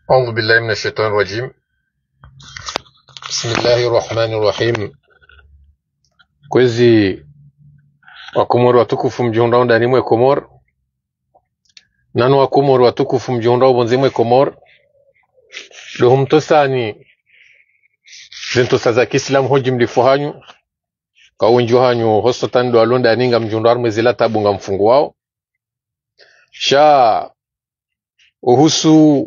أعوذ بالله من الشيطان الرجيم. بسم الله الرحمن الرحيم. Kwezi wakomoro watukufu mjondao ndani mwe Komor, nanu wakomoro watukufu mjondao bonzi mwe Komor, dohumtosani zintosa za Kiislamu hoji mlifu hanyu ka wenjo hanyu hosotan do alonda ninga mjondao mwezi lata bunga mfungu wao sha uhusu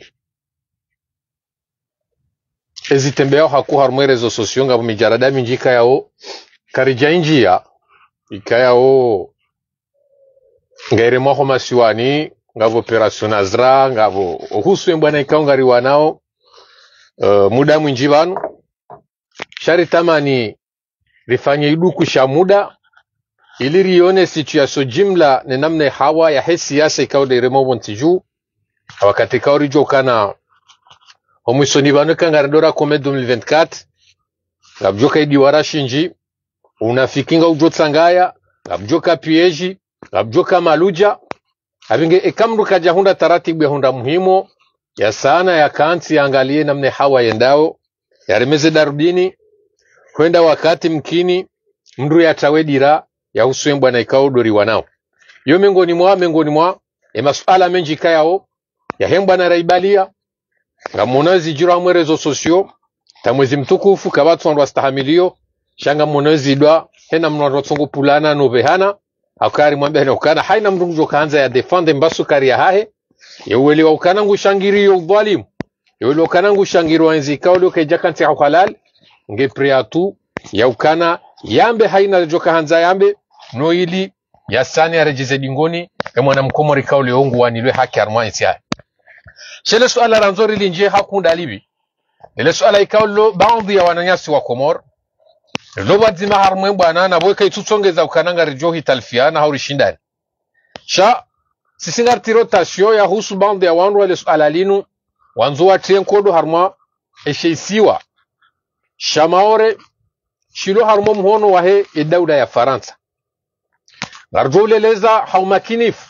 ezitembea haku harmwe rezo sosio ngabo mijarada minjika yao karija injia ikayao ngaire mwaho masiwani ngavo operation Azra ngavo uhusu mbwana ikaungari wanao muda mwinji banu shari tamani rifanye iduku sha muda ili rione situation jimla ni namna hawa ya hesi siasa ikaude removo ntiju wakati kauri jokana omusoni banu kangaridora kome 2024 ngabjoka idiwara shinji unafikinga ujotsangaya ngabjoka pieji ngabjoka maluja abinge ekamruka jahunda taratibu ya hunda muhimu ya sana ya kanti angalie namne hawa yendao yarimeze darudini kwenda wakati mkini mndu ya tawedira ya uswembwa na ikaudori wanao yo miongoni mwa masuala menji kayao ya hembwa na raibalia ngamonazi jira mwerezo sosio tamwezi mtukufu kabatu ndo astahamilio shanga monazi dwa hena mnoro tsongo pulana no behana akari mwambe hena ukana haina mrunjo kaanza ya defende mbasu kari ya hahe yeweli wa ukana ngushangirio udhalimu yeweli ukana ngushangiro enzi kauli kajakanti ya halal nge priatu ya ukana yambe haina joka hanza yambe no ili ya sani arejize dingoni mwana mkomori kauli ongu wanilwe haki armani ya shele suala ranzori linje hakunda libi ile suala ikaulo baadhi ya wananyasi wa Komor loba dzima harmwe bwana na boyka itutsongeza ukananga rijohi talfiana hauri shindani sha sisingar tirotasio ya husu baadhi ya wanru ile suala linu wanzuwa trienkodo harma esheisiwa shamaore shilo harmo mhono wahe idauda ya Faransa garjoleleza haumakinifu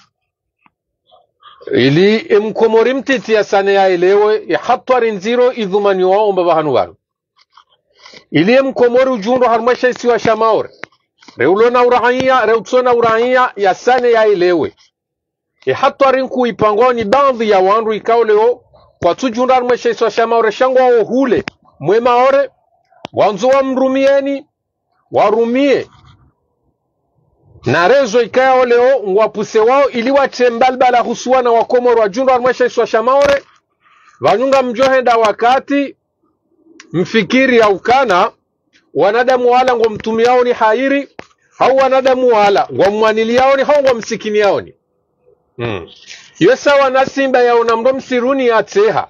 ili mkomori mtiti ya sane ya elewe ya hatwari nziro idhumani wao mbabahanu waru ili mkomori ujundo harmasha isiwa shamaore reulona urahia reutsona urahia ya sane ya elewe ya hatwari nku ipangoni baadhi ya wandu ikaoleo kwa tujundo harmasha isiwa shamaore shango wao hule mwema ore wanzo wa mrumieni warumie na rezo ikaya leo ngwapuse wao ili watembalbala husuana wa Komoro wa jundo armesha iswa shamaore wanyunga mjohenda wakati mfikiri ya ukana wanadamu wala ngomtumiao ni hairi au wanadamu wala ngomwaniliao ni hao ngomsikiniao ni yesa wanasimba ya unamdo msiruni ya teha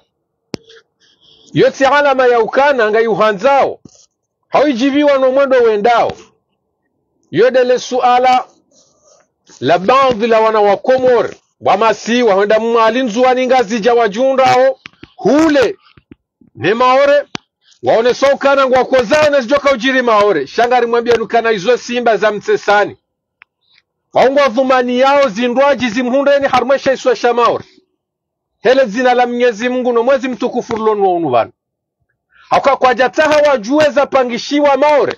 yote alama ya ukana nga yuhanzao haujiviwa no mwendo wendao yodele suala la baadhi la wana wa Komor wamasi wahenda mwalinzuwa ningazi jawa jundao hule ne maore waone sokana ngwa kozao nezijoka ujiri maore shangari mwambia nukana izo simba za mtsesani waungwa dhumani yao zindwaji zimhundeni harmesha iswa shamaore hele zina la Mwenyezi Mungu no mwezi mtukufu lonu wa unubanu haka kwa jataha wajue za pangishiwa maore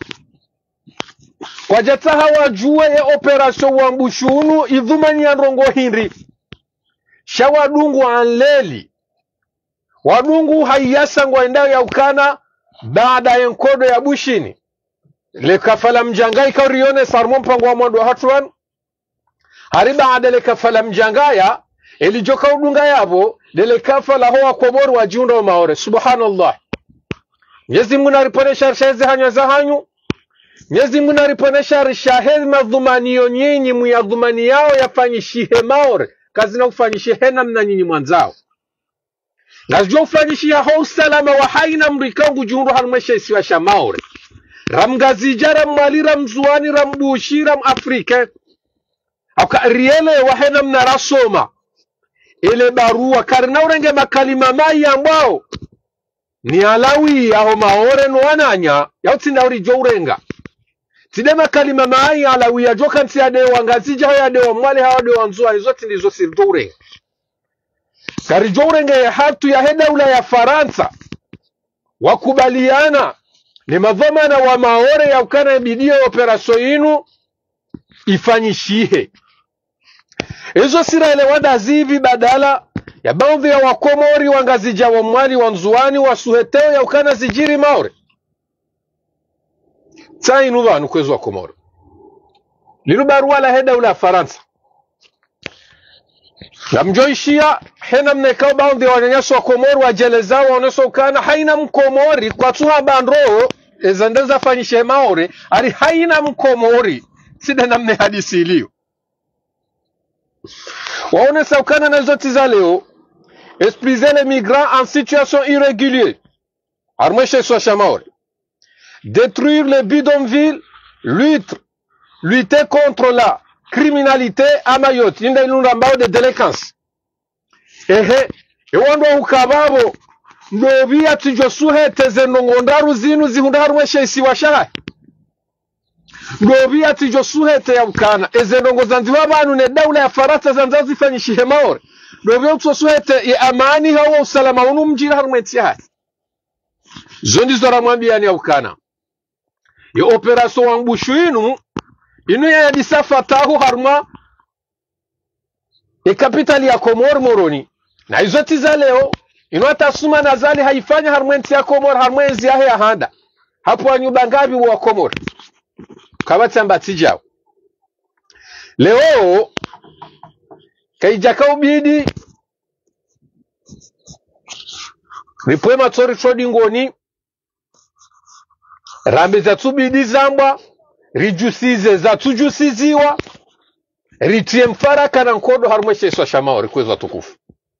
kwa jataha wajue ya operasyon wambushunu idhumani ya ndrongo hindi shawadungu anleli wadungu haiyasa ngwaendao ya ukana baada ya nkodo ya bushini le kafala mjangai kaurione sarmo mpango wa mwadu wa hatuan hari baada le kafala mjangaya ilijoka udunga yabo le kafala hoa Komoro wa jiunda wa maore subhanallah Mwenyezi Mungu nariponesha rishahezi hanyo za hanyu Mwenyezi Mungu nariponesha rishahezi madhumanio nyinyi muyadhumani yao yafanyishihe maore kazi na ufanyishihe namna nyinyi mwanzao ngazjo ufanyishihe hao salama wa haina mrikangu juundu halmesha isiwa shamaore ramgazijara mwalira mzuani rambushira Afrika hauka riele wahena mnarasoma ile barua karina urenge makalima mai ambao ni alawi aho maore nwananya yautsinda uri jo urenga tidema kalima mai alawi ya joka ntiade wangazija ya de mwale hawa de wanzua zote ndizo sirdo urenga karijorenge ya hatu ya heda ula ya Faransa wakubaliana ni madhamana wa Maore ya ukana bidio operasyo inu ifanyishihe. Ezo sira ele wada zivi badala ya baadhi ya wakomori wangazija wa mwali wanzuani wa suheteo ya ukana zijiri Maore. Tsa inu vanu kwezo wakomori. Lilu barua la heda ula Faransa. Na mjoishia hena mnekao baadhi ya wanyanyaso wakomori wa jelezao waoneso ukana haina mkomori kwa tuha bandro ezandeza fanyishe Maore ari haina mkomori sida namne hadisi iliyo. Waonesa ukana na zoti za leo espriser les migrants en situation irrégulière armeshe swasha Maore, détruire les bidonvilles, lutter contre la criminalité à Mayotte inda ilunda mbao de délinquance ewando ukababo ndobia tijosuhe tezenongondaru zinu zihundarumeshe isiwashaha ndobia tijosuhe te ya ukana ezenongo zanziwa banu ne daula ya Faransa zanzazi fanyishihe Maore ndobia utosuhe te ya amani hawa usalama unu mjira harumetiha zondi zora mwambiani ya ukana ya operasyon wangushu inu ya disafa tahu harma kapitali ya Komor Moroni na izoti za leo inu atasuma na zali haifanya harmenti ya Komor harmenzi ya hea handa hapo wanyubangabi wa Komor kabata mbati jao leo kaijaka ubidi ripoema tori trodi ngoni rambi za tubidi zambwa rijusize za tujusiziwa ritie mfaraka na nkodo harumeshe swasha Maore kwezo tukufu.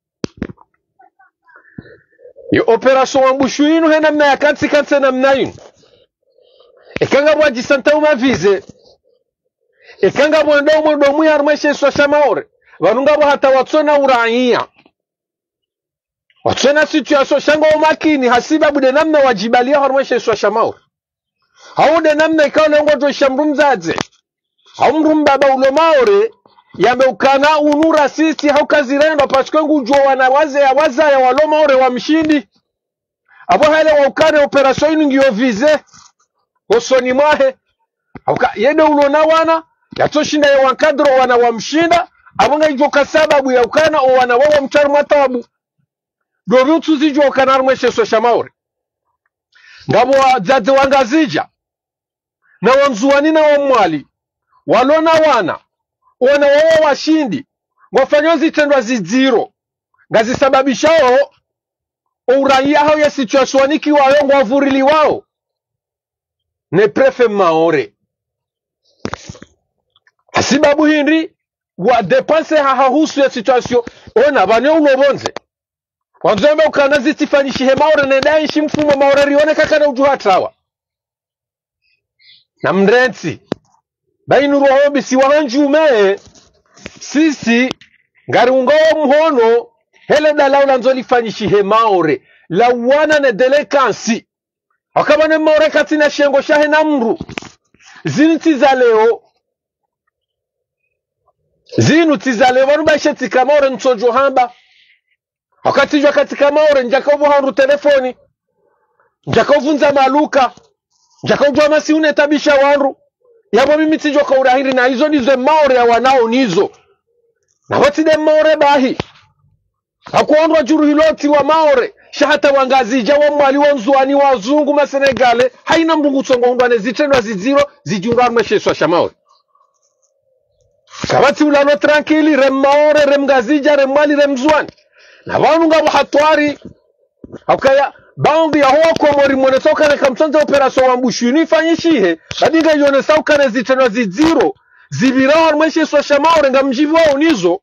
Yo operasyon wambushu inu hena mna ya kansi na mna inu ekanga wajisanta umavize ekanga mwendomu ya harumeshe swasha Maore wanunga hata watsona uraia watsona situasyon shanga umakini hasiba bude namna wajibalia harumeshe swasha Maore haude namna ikaw lengo to shamrumzaze haumrumbaba ulo Maore yambe ukana unura sisi haukazirendo paske ngujo wanawaze ya waza ya walo Maore wa mshindi abo hale wa ukane operasyon ngiyo vize osoni mwahe yede ulo na wana yatoshinda ya wankadro wana wa mshinda abunga ijoka sababu ya ukana o wana wawa mcharu matabu dobi utuzijo ukana arumeshe swasha Maore ngabo wazaze wangazija na wanzuani na wamwali walona wana wawa washindi wafanyozi tendwa ziziro ngazisababishao uraia hao ya situaswaniki wao ngwavurili wao ne prefe Maore asibabu hindi wa depanse hahusu ya situasyo ona banyo ulobonze wanzombe ukana zitifanyishihe Maore nedai shimfumo Maore rione kakana ujuhatawa na mrensi bainu rohobi si wahanjume sisi ngari ungawa mhono hele dalaula nzoli fanyishihe Maore la wana ne delekansi wakaba ne Maore katina shengo shahe na mru zinti za leo wanuba shetika Maore ntojo hamba wakati jwa katika Maore njakavu hanru telefoni njakavunza maluka njakavunza masi unetabisha wanru yabo mimi tijo kwa urahiri na hizo nizo Maore ya wanao nizo na wati de Maore bahi hakuondwa juru hiloti wa Maore shahata wangazija wa mwali wa nzuani wa zungu ma Senegale haina mdungu tsongo hundwane zitendwa ziziro zijunga mweshe swasha Maore kabati ulano tranquili rem Maore rem gazija rem mwali rem zuani na wanu nga wahatwari hakaya baadhi ya huwa Komori mwenetoka na kamtonza operasyon wambushu inifanyishihe badinga yone sauka na zitendwa ziziro zibiraho harumeshe swasha Maore nga mjivu wao nizo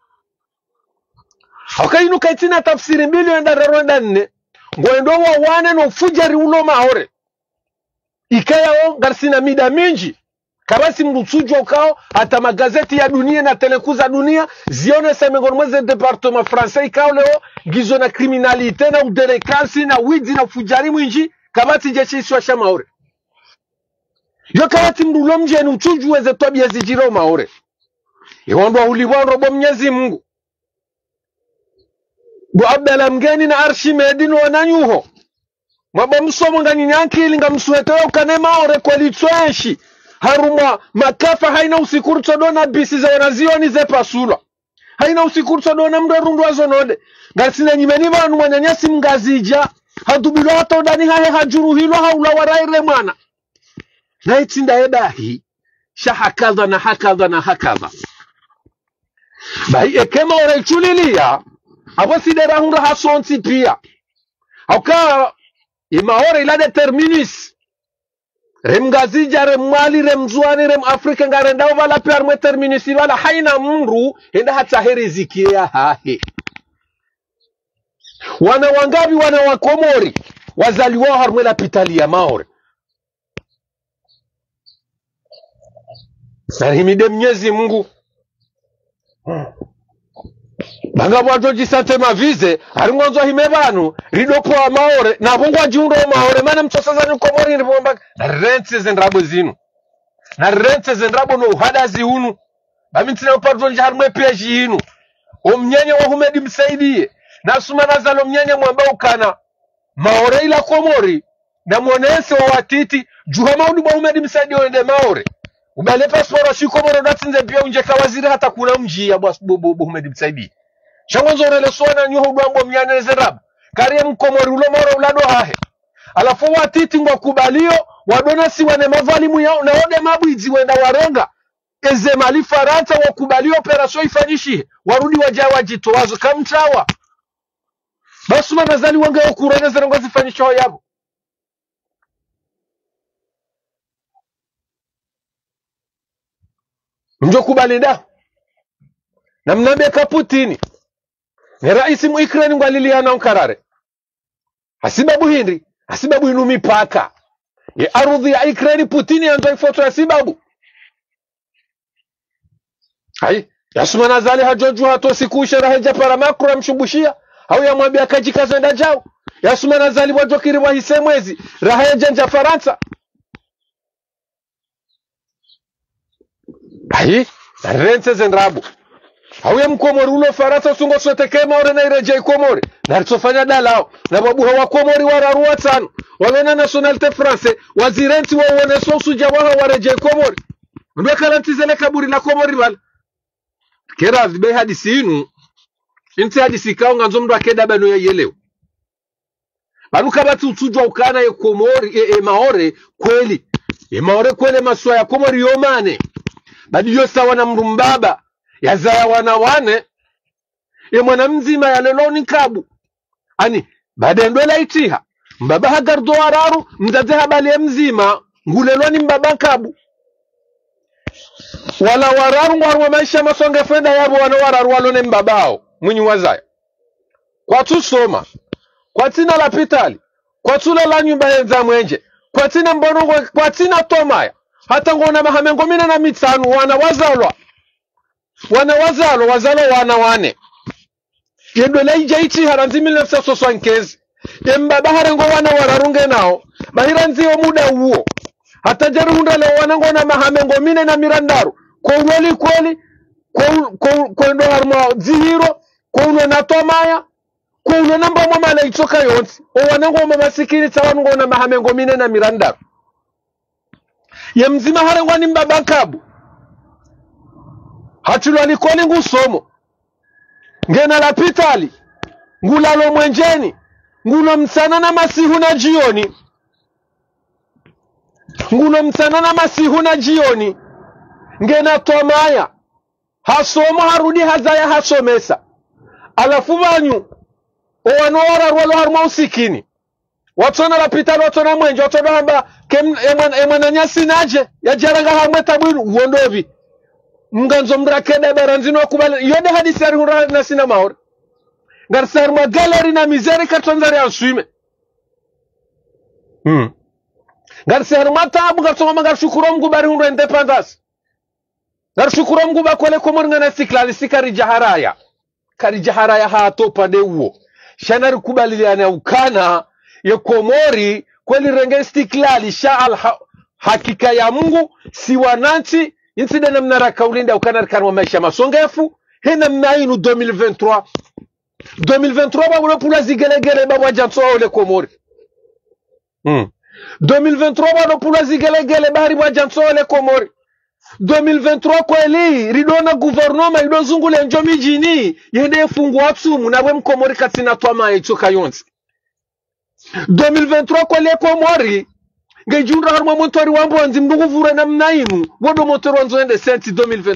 hakayinu kaitina tafsiri mbili enda rerwenda nne ngwendo wa wane no fujari ulo Maore ikaya o garsina mida minji kabasi mrusujo ukao hata magazeti ya dunia na telekuza dunia zione semengoni mweze departement français ikao leo gizo na kriminalite na udelekansi na wizi na fujari mwinji kabati jeshi swasha Maore yo kabati mrulo mjeni uchuju weze tobia zijiro Maore iwandwa uliwano robo Mwenyezi Mungu bu Abdala mgeni na Arshimedi no wananyuho mwaba msomo ngani nyankili nga msuheteo kanema ore kwa litsoeshi harumwa makafa haina usikuru todona bisi za wanazioni ze pasula haina usikuru todona mdo wazo node ngasina nyimeni manu mwanyanyasi mngazija hadubilo hata udani hahe hajuru hilo haula waraire mwana na itinda edahi shahakadha na hakadha na hakadha bai ekema ore chulilia abo sidera hunda hasonsi pia hauka imaore ila determinis rem gazija rem mali rem zuani rem afrika ngarenda wala perme terminis wala haina mru henda hata herizikia hahe wana wangabi wana wakomori wazaliwa harmela pitali ya maore sarihimide Mwenyezi Mungu banga bwajoji sante mavize haringonzo himebanu ridopo wa maore na bungwa jundo maore mana mtosaza ni komori nibomba na rente zendrabo zinu na rente zendrabo no hadazi unu bamintina upadronji harmwe peji inu omnyenye wa humedi msaidie na sumana zalo mnyenye mwamba ukana maore ila komori na mwonese wa watiti juhama uduba humedi msaidie wende maore ubale pasiporo si komoro datinze pia unje kawaziri hata kuna mji ya humedi msaidie Changonzo rele suwana nyuhu duambo mnyane zerab. Kariye mkomori ulo moro ulado hahe. Alafu watiti ngwa kubalio, wadona si wane mavalimu yao na ode mabuizi wenda warenga. Eze mali Faransa wakubalio operasyon ifanyishi. Warudi wajaya wajito wazo kamchawa. Basuma nazali wange ukurene zerongo zifanyishi ho yabo. Mjo kubalida. Na mnambia Putini. Ni raisi mu Ukraine ngwaliliana unkarare. Hasibabu hindi. Hasibabu inu mipaka. Ye arudhi ya Ukraine Putini anto ifoto ya sibabu. Hai. Yasuma nazali hajoju hato sikushe raheja para makura mshubushia. Hau ya mwambia kajikazo enda jao. Yasuma nazali wajokiri wa hisemwezi. Raheja nja Faransa. Hai. Na rente zendrabu. Hauye mkomori ulo Faransa sungo sote kema ore na irejei komori. Na ritofanya dalao. Na babu hawa komori wararuwa tano. Walona nationalite France. Wazirenti wa uoneso usuja waha warejei komori. Ndwe kalantizele kaburi la komori wala. Kera vibe hadisi inu. Inti hadisi kaunga nzomdu wa keda bano ya yeleo. Banu kabati utujwa ukana ye komori. Maore kweli. Maore kweli maswa ya komori yomane. Badi yosa wana mrumbaba. Yazaya wanawane mwana mzima ya leloni kabu ani baada ndwela itiha mbaba hagardo wararu mzaze habali ya mzima nguleloni mbaba kabu wala wararu ngwarwa maisha masonga fenda yabo wana wararu walone mbabao mwinyi wazaya kwa tusoma kwa tina la pitali kwa tula la nyumba yenza mwenje kwa tina mbonongo kwa tina tomaya hata ngona mahamengo mina na mitanu wana wazalwa wazalo wana wane yendo leija iti haranzi 1975 yembaba harengo wana wararunge nao bahiranzi wa muda huo hata jarunda le wana ngona mahamengo mine na mirandaru kwa ulweli kweli kwa ndo harma zihiro kwa ulwe na tomaya kwa ulwe namba mama na itoka yonsi o wana ngoma masikini tawanu ngona mahamengo mine na mirandaru yemzima harengo ni mbaba kabu Hatulwa ni koni ngusomo. Ngena la pitali. Ngulalo mwenjeni. Ngulo msana na masihu na jioni. Ngulo msana na masihu na jioni. Ngena tomaya. Hasomo harudi hazaya hasomesa. Alafu banyu. Owanora rwalo harma usikini. Watona la pitali watona mwenje. Watona hamba. Emwana nyasi naje. Ya jaranga hamwe tabuinu. Uondovi. Mganzo mrakeda baranzino wakubali yode hadisi ya rihura na sina maori ngarsar ma galeri na mizeri katonzari answime ngarsar ma tabu garsoma magar shukuro mgu bari hunro independence gar shukuro mgu bakole komori ngana siklali sikari jaharaya hato pande uo shanari kubali ya ukana ye komori kweli renge stiklali sha hakika ya Mungu si wananchi Insida namna rakaulinda ukana kanwa maisha masongefu hena mnainu 2023 2023 ba wala pula zigelegele ba wajatso ole Komori 2023 ba no pula zigelegele ba riba jatso ole Komori 2023 kweli ridona gouvernement idozungule njomi jini yende fungwa tsumu na we mkomori katina twama echoka yonzi 2023 kweli Komori ngejunda harma motori wambonzi mnduguvura na mnainu wodo motori wanzo ende senti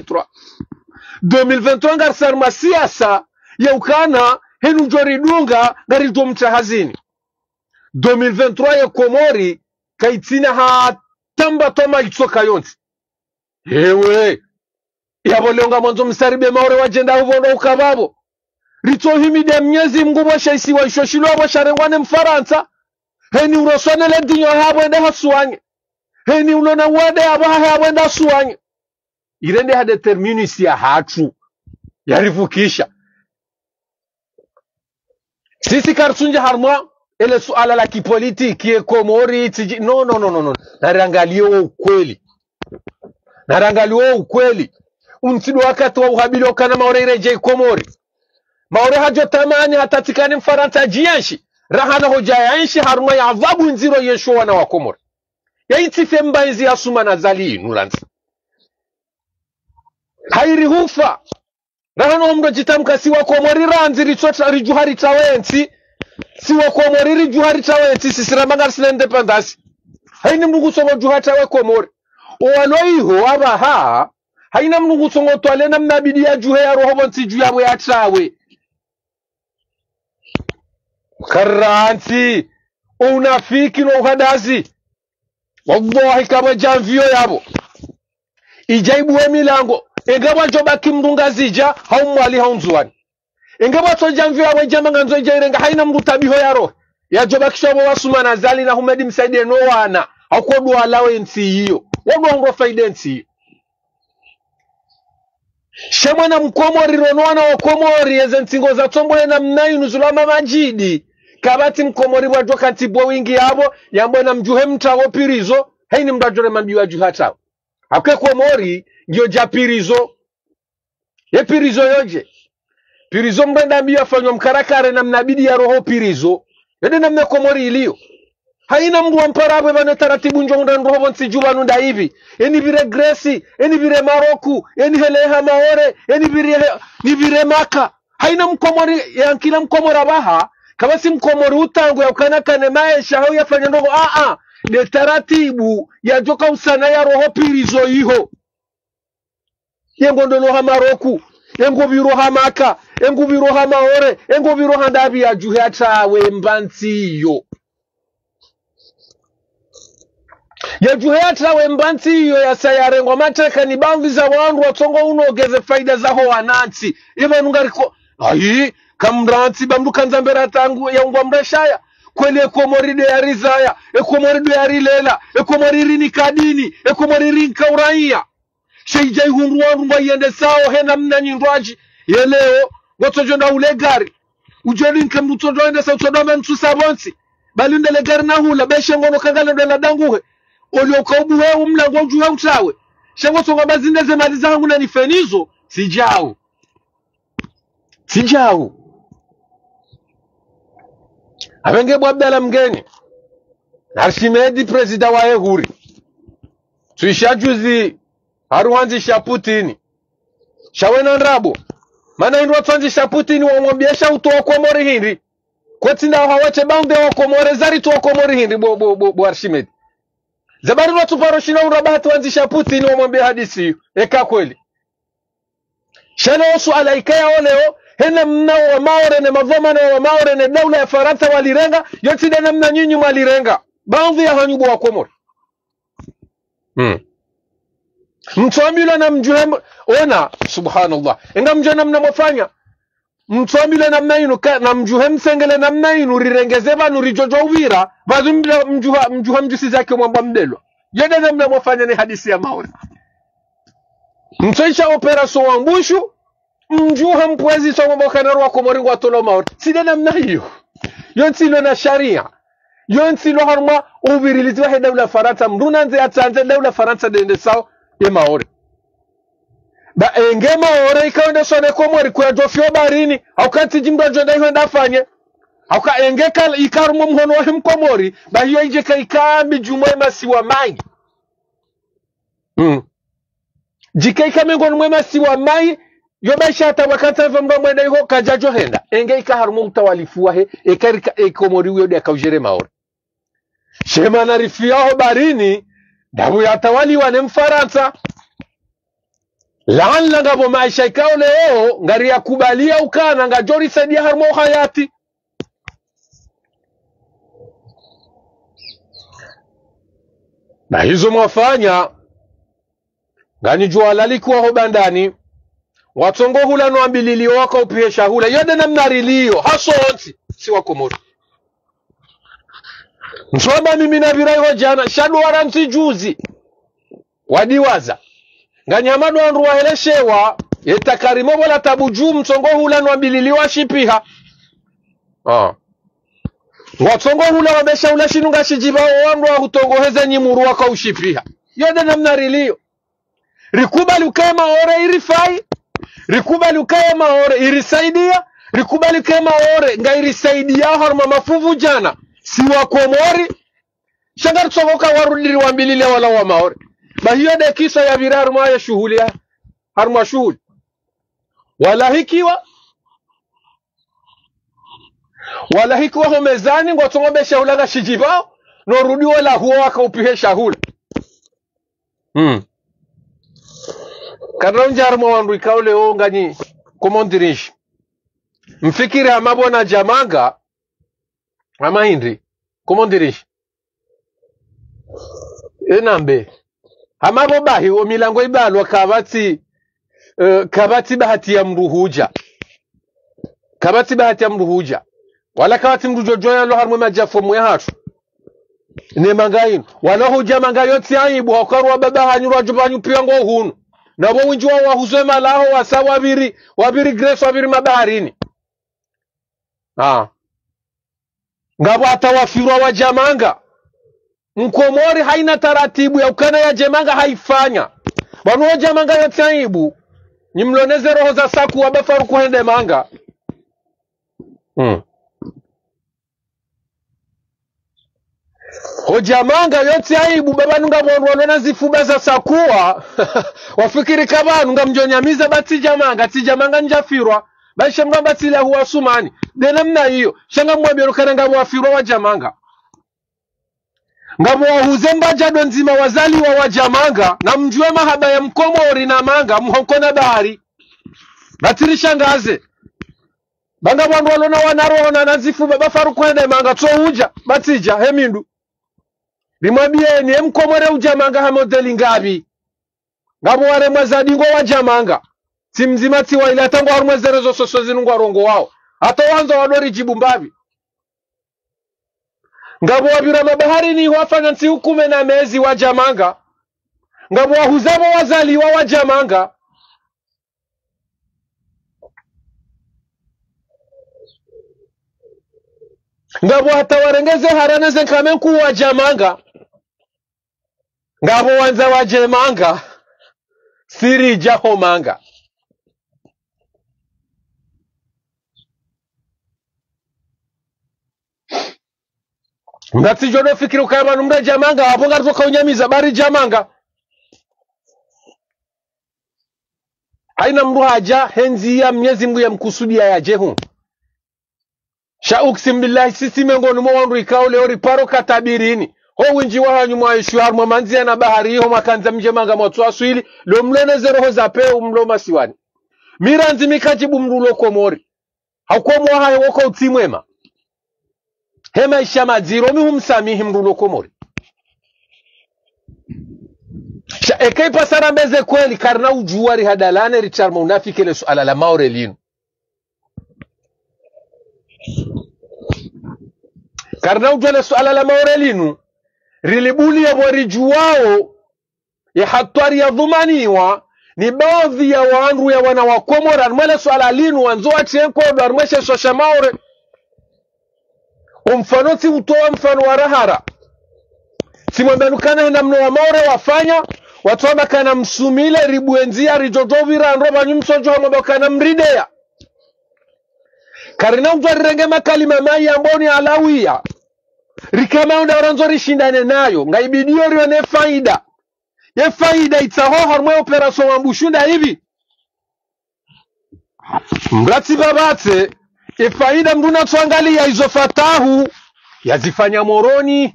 2023 ngar sarma siasa ya ukana henu jori dunga ngari domta hazini 2023 ya Komori kaitina ha tamba toma echoka yonzi hewe yabolonga mwanzo msaribe maore wajenda uvondo ukababo rito himide mnyezi mgubo shaisi wa ishoshilo wa sharengwane mfaransa heni uroswane le dinyo habo ende hasuanye heni ulona wade habo ende hasuanye irende ha determinisi ya hatu yarivukisha sisi karsunja harma ele suala la kipolitiki ya Komori tiji no narangalio ukweli untido wakati wa uhabili wakana maore ireje Komori maore hajo tamani hatatikani mfaranta jianshi rahana hoja yanshi haruma ya adhabu nziro yesho wana wa Komori ya itife mbainzi ya suma na zali nulansi hairi hufa rahana omdo jitamka siwa Komori ranzi richota rijuhari tawensi siwa Komori rijuhari tawensi sisiramanga sina independence haini mnungu somo juhari tawe Komori owaloiho abaha haina mnungu songo twale na mnabidi ya juhe ya roho bonti juu ya we atrawe karanti unafiki no uhadazi wallahi kama janvio yabo ijaibu we milango engaba joba kimdunga zija haumwali haunzuani engaba to janvio yabo jama nganzo ijairenga haina mndu tabiho ya roho ya joba kishobo wasuma na zali na humedi msaidie no wana hakodu alawe nsi hiyo wabongo faidensi shemwana mkomori ronwana wa Komori ezentingo za tombo na mnainu zulama majidi kabati mkomori wajwa kantibo wingi yabo yambona mjuhe mtawo pirizo haini mdajore mambiwa juhata akwe Komori ndio japirizo ye pirizo yoje pirizo mbenda mbiwa fanywa mkarakare na mnabidi ya roho pirizo yede na mne Komori iliyo haina mndu amparabwe bane taratibu njonda nroho nsi juba nunda hivi eni bire Gresi eni bire Maroku eni heleha maore eni bire Maka haina mkomori yankila mkomora baha kama si mkomori utangu ya ukanakane maisha hau yafanya ndogo ne taratibu ya joka usana ya roho pirizo iho yengo ndoloha Maroku yengo biroha Maka yengo biroha maore yengo biroha ndabi ya juhe atawe mbansiyo ya juheta wembanti hiyo ya sayarengo mateka ni bangi za wandu watongo unogeze faida za ho wananti iba nungariko ayi kamranti bamdu kanzambera tangu ya ungwa mreshaya kweli Komori ya rizaya Komori ya rilela Komori ni kadini Komori nkauraiya sheijai hundu wandu mba yende sao hena mna nyindwaji yeleo gotojo na ulegari ujeli nkamdutojo ende sa utodome ntusabonsi bali ndele gari na hula beshe ngono kangale ndela danguhe olioka ubuhe umlango ujuhe utawe shengo songa bazindeze mali zangu na nifenizo sijao abenge Abdalla mgeni Arshimedi presida wa ehuri tuishajuzi haruhanzi shaputini shawena nrabo mana indwa twanzi shaputini wa mwambiesha utoa Komori hindi kwa tina hawache baunde wa Komori zari tuwa Komori hindi bo Arshimedi zabari watu paroshina urabatu wanzisha Putin wa mwambia hadisi eka kweli shana osu alaikaya oleo hena mnao wa maore ne mavoma na wa maore ne daula ya Faransa walirenga yote dena mna nyinyi walirenga baadhi ya hanyubu wa Komori mtuamila na mjuhem ona subhanallah inga mjana mnamofanya mtuamila na mnainu na mjuhem sengele na mnainu rirengezeba nurijojo uvira bazu mjuha mjusi zake mwamba mdelwa yede na mnamofanya ni hadisi ya maore mtuisha operasyon wambushu mjuha mpwezi songo mbokaneru wa Komori watolo maore side na mna hiyo yonsilo na sharia yonsilo harma ubiriliziwa he daula Faransa mrunanze atanze daula Faransa dende sao ye maore ba engema ore ikaenda sone komori kwa dofio barini au kanti jimba jonda hiyo ndafanye au ka engeka ikarumo mhono wa mkomori ba hiyo ije kaikambi jumwe masiwa mai jikai kamengo mwema siwa mai yobasha hata wakati hivyo mdo mwenda hiyo kajajo henda enge ikaharumo utawalifu he ekarika ekomori uyo de akaujere maori shema na rifia ho barini dabu ya tawali wane Mfaransa laanla ngabo maisha ikao leo ngari ya kubalia ukana ngajori saidia harmo hayati na hizo mwafanya ngani jua lalikuwa ho bandani watongo hula no ambililio wako upie shahula yode na mnarilio haso onsi si wako moto mswaba mimi na birai ho jana shadu waransi juzi wadiwaza nganyamadu wanru waheleshewa yetakarimo bola tabuju mtongo hula no ambililio shipiha watongo hula wabesha ula shinunga shijiba wanru wa hutongoheze nyimuru waka ushipiha yode na mnarilio rikubali ukema ore irifai rikubali ukema ore irisaidia rikubali ukema ore nga irisaidia harma mafuvu jana si wakomori shangar tsogoka warudiri wambilile wala wa maore ba hiyo de kisa ya viraru ma ya shughuli ya harma shughuli wala hikiwa ho mezani ngotongobe shaulaga shijibao no rudi wala huo waka upihe shahula kadonja harma wandu ikaule ongani komondirish mfikiri amabona jamanga ama hindri komondirish enambe amabo bahi o milango ibalwa kabati bahati ya mruhuja wala kabati mrujojoya lo harmo majafomu ya hatu ne mangayin wala huja mangayo tiaibu hakarwa baba hanyurwa jubanyu piango hunu nabo winjwa wa huzema laho wasawa wabiri grace wabiri mabaharini ngabo atawafirwa wa jamanga mkomori haina taratibu ya ukana ya jamanga haifanya banu wa jamanga ya taibu nimloneze roho za saku wabafaru kuhende manga hojamanga yote aibu babanu ngabonwa na zifuba za sakuwa wafikiri kabanu ngamjonyamiza bati jamanga njafirwa bashe mramba tila huwa sumani de namna hiyo shanga mwabiro kana ngabo wafirwa wa jamanga ngabo wahuzemba jado nzima wazali wa jamanga na mjue mahaba ya mkomori na manga mhokona bahari batiri shangaze banga bwandu walona wanaro na nazifuba bafaru kwenda manga to uja batija hemindu limwabie ni mkomore ujamanga ha modeli ngabi ngabo wale mwazadingo wa jamanga timzima tiwa ila tango harumwezerezo sosozi nungwa rongo wao hata wanzo wadori jibu mbabi ngabo wabira mabahari ni wafanya nsi hukume na mezi wa jamanga ngabo wahuzabo wazali wa jamanga ngabo hata warengeze haraneze nkamenku wa jamanga ngabo wanza wa jamanga siri jaho manga ngati jodo fikiri ukama numda jamanga hapo ngato kaunyamiza bari jamanga haina mru haja henzi ya Mwenyezi Mungu ya mkusudia ya jehu sha uksim billahi sisi mengoni mwa wandu ikao leo riparo katabirini ho winji wa hanyu mwa ishu harmo manzia na bahari ho makanza mjemanga motso aswili lo mleneze roho za pe umlo masiwani miranzi mikajibu mrulo komori hakomo hayo wako utimwema hema ishamadziro mihumsamihi mrulo komori sha ekei pasara mbeze kweli karna ujuari hadalane richarma unafike le suala la maurelinu karna ujuale suala la maurelinu rilibuli ya warijuwao ya hatwari ya dhumaniwa ni baadhi ya wandu ya wana wa komora mwele suala linu wanzoa tienkodo armeshe sosha maure umfano si utoa mfano wa rahara simwambenukana henda mno wa maure wafanya watoma kana msumile ribuenzia rijodovira nroba nyumsojo hama kana mridea karina mtwarenge makalima mai amboni alawia rikama unda oranzo rishindane nayo ngaibidio rione faida ye faida itsaho harmwe operation wambushunda hivi mrati babatse faida mduna tuangalia hizo fatahu yazifanya moroni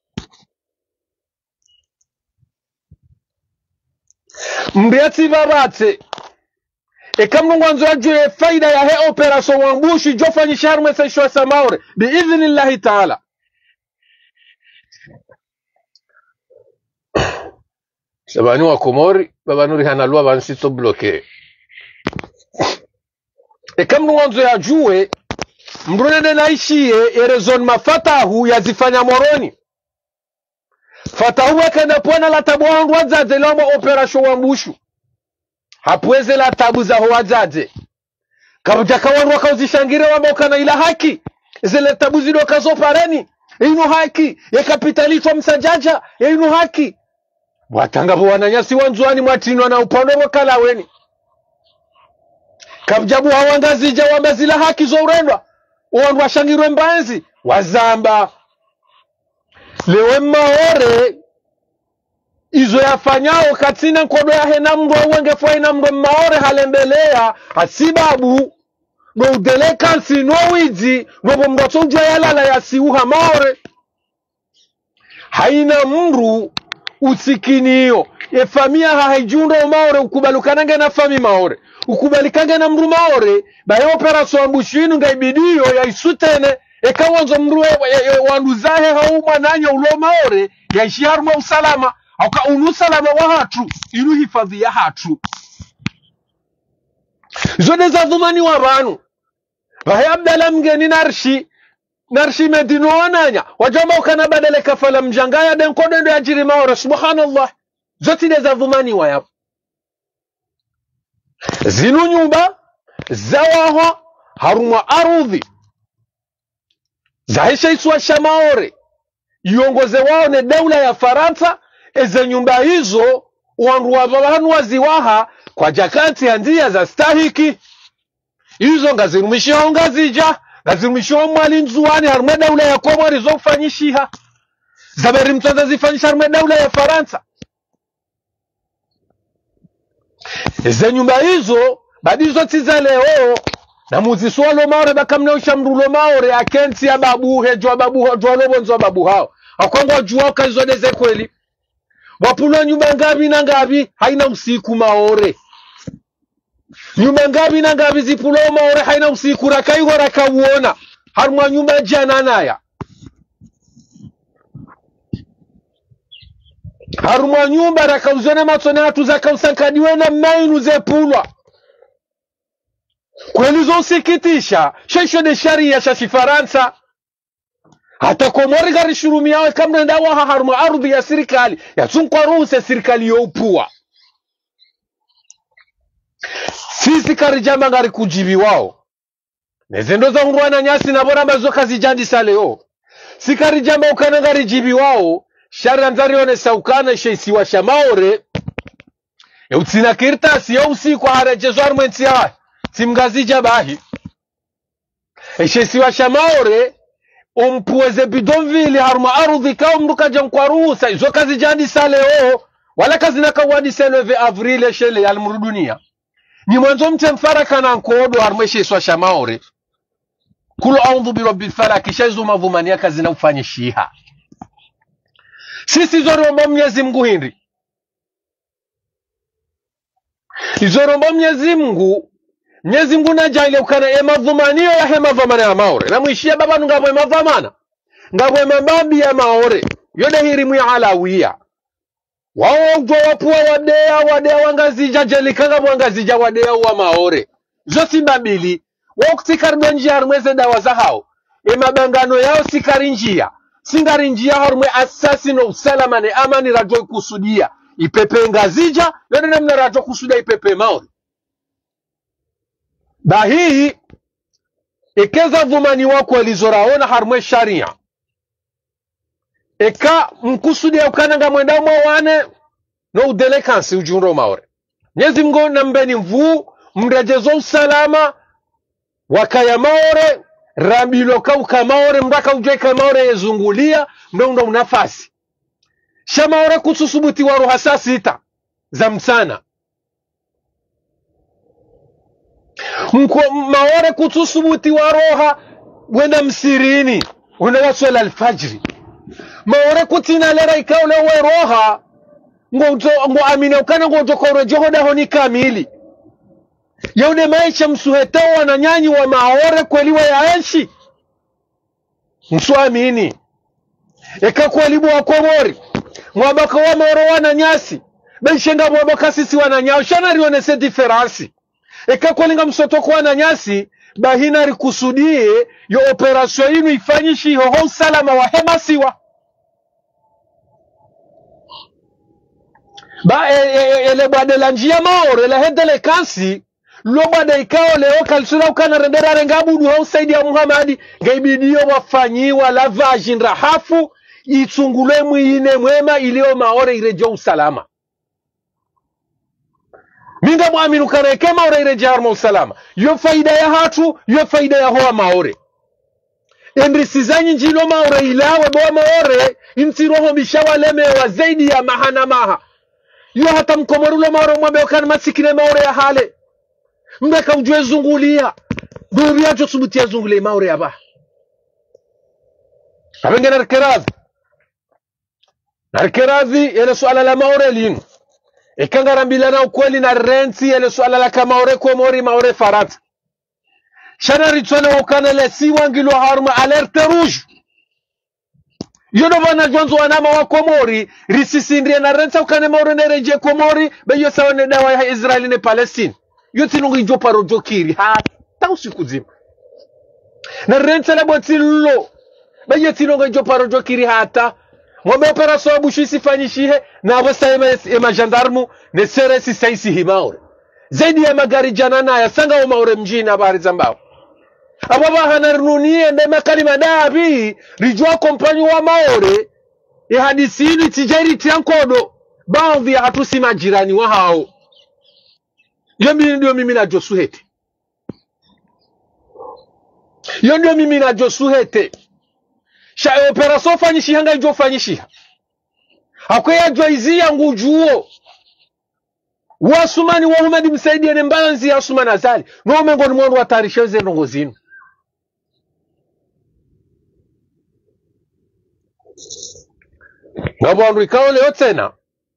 mrati babatse kama mwanzo ajue faida ya he operation wambushi jofanyisha harmwe seshwa samaure biidhnillah taala sabani wa Komori babanuri hanalua bansito bloke kama mwanzo ya jue mbrunene naishie erezon mafatahu yazifanya moroni fatahu akenda pwana la tabu wangu wazaze lomo operation wambushu hapweze la tabu za wazaze kabuja kawangu wakauzishangire wambokana ila haki zile tabu zido kazopareni inu haki ya kapitalito msajaja ya inu haki watanga wananyasi wanzuani mwatino na upano wakalaweni kabjabu hawangazija wamazila haki zo urendwa uwandu washangirwe mbanzi wazamba lewe maore izo yafanyao katina nkodo ya hena mdo uwenge fwa ina mdo maore halembelea asibabu no udeleka nsi no wiji no mdoto ujwa yalala ya siuha maore haina mru usikiniyo efamia haijundo maore ukubalukanange na fami maore ukubalikange na mru maore bayo operation ambushinu ngaibidio ya isutene ekawanzo mru wanduzahe hauma nanyo ulo maore ya ishiaruma usalama auka unusalama wa hatu ilu hifadhi ya hatu zone za dhumani wa banu vahe abdala mgeni narshi medino wananya wajama ukana badale kafala mjangaya denkodo ndo ya jiri maore subhanallah zote za dhumani wa yapu zinu nyumba zawaha harumwa arudhi zahisha iswa shamaore iongoze wao ne daula ya Faransa eze nyumba hizo wandu wabahanu waziwaha kwa jakati ya ndia za stahiki hizo ngazirumishia ngazija ngazirumishia mwali nzuani harumwe daula ya Komori zo kufanyishiha zaberi mtoza zifanyisha harumwe daula ya Faransa eze nyumba hizo badizo tiza leo na muziswalo maore bakamneusha mrulo maore akenti ya babu hejwa babu jwa lobonzo babu hao akwangwa jua kazodeze kweli wapulwa nyumba ngabi na ngabi haina usiku maore nyumba ngabi na ngabi zipulwa maore haina usiku rakai rakauona harumwa nyumba jana naya harumwa nyumba rakauzona matone hatu zakausankadiwe na mainu zepulwa kweli zo sikitisha shesho de sharia shashi Faransa hata Komori gari shurumi yao kamna ndawa haruma ardhi ya serikali ya tunkwa ruhusa serikali youpua sisi karijamba ngari kujibi wao nezendo za ngruana nyasi na bora mazoka zijandi saleo sikari jamba ukana ngari jibi wao sharia nzarione saukana sheisiwa shamaore utsina kirtasi ya usiku harejezo armwensi ya timgazija bahi sheisiwa shamaore umpuweze bidonvili haruma arudhi kao mruka jankwa ruhusa izo kazi jandi saleo wala kazi nakawadi senove avril shele ya almurudunia ni mwanzo mte mfaraka na nkodo haruma sheisiwa shamaore kulu audhu birabbil falaki shaizu madhumania kazi na ufanye shiha sisi zoromba Mwenyezi Mungu hindi zoromba Mwenyezi Mungu na jale ukana madhumanio ya hema dhamana ya maore na mwishia baba ngabwe madhamana ngabwe mababi ya maore yode hirimu ya alawia wao jwa wapua wadea wangazija jelikanga wangazija wadea wa maore zosi mbili wao kutikaribu njia harumweze dawa za hao mabangano yao sikari njia singari njia harumwe asasi no usalama ne amani rajo kusudia ipepe ngazija yode namna rajo kusudia ipepe maore bahi ikeza dhumani wako elizoraona harumwe sharia eka mkusudia ukananga mwenda mwawane no udelekansi ujunro maore. Nyezi Mungu nambeni mvu mrejezo usalama wakaya maore rabilo kauka maore mdaka ujeka maore yezungulia mdonda unafasi. Shamaore kususubuti waru hasasita za msana. Maore kususubuti waroha wenda msirini wenda waswela alfajri. Maore kutina lera ikaule weroha ngo amina ukana ngo jokoro johoda honi kamili. Yaune maisha msuhetao na nyanyi wa maore kweliwa ya enshi. Msuamini. Eka kwelibu wa komori. Mwabaka wa maore wana nyasi. Benshenda mwabaka sisi wana nyao. Shana rionese diferansi. Eka kweli msotoko wana nyasi. Bahina rikusudie yo operasyon inu ifanyishi hoho salama wa hema siwa. Ba ele bade la njia maore ele hedele kansi lo bade ikao leo kalsura ukana rendera rengabu du hausaidi ya Muhammadi gaibidiyo wafanyiwa lavage rahafu itungule mwine mwema ilio maore irejo usalama. Minga muaminu kareke maore irejo armo usalama. Yo faida ya hatu, yo faida ya hoa maore. Endrisizanyi njino maore ilawe boa maore intiroho mishawa leme wa zaidi ya mahana maha. Yo hata mkomorulo maore mwambe wakana masikine maore ya hale. Mbeka ujue zungulia. Duri ya josubuti ya zungulia maore ya ba. Abenge narikerazi ele suala la maore linu. Ikangarambila na ukweli na renti ele suala la kamaore komori maore farati. Shana ritwane wakana le siwangilo harma alerte rouge. Yono wana jonzo wanama wa komori risisindria na renta ukane maore nereje komori beyo sawa ne dawa ya Israeli ne Palestine. Yoti nungu ijo paro jokiri hata usiku zima. Na renta la botilulo beyo tinungu ijo paro jokiri hata mwame operasyon abushi sifanyishihe na wasa ema jandarmu ne sere sisaisi himaore. Zaidi ya magari janana ya sanga wa maore mjini habari zambao. Ababa hanarunie ndema kalima dabi rijua kompanyi wa maore ya hadisini tijeri tiankodo baadhi ya hatusi majirani wa hao. Yo ndio mimi na Josuhete. Yo ndio mimi na Josuhete. Sha operasyon fanyishiha nga ijo fanyishiha. Hakwea joizia ngujuo. Wasumani wa humadi msaidi ene mbalanzi ya Asumani Azali. Nuo mengo ni mwonu watarisheze nongozinu. Ngabu ikao leo tena.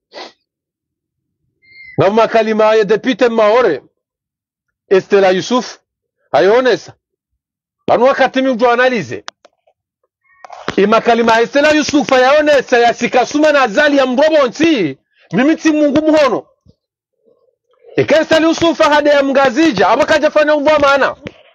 Ngabu makalima ya depute maore. Estela Yusuf. Hayonesa. Banu wakati mi ujo analize. Imakalima Estela Yusuf hayonesa ya sikasuma na Azali ya mrobo nti. Mimiti mungu muhono. Estela Yusuf hade ya mgazija. Abakaja fanya uva maana.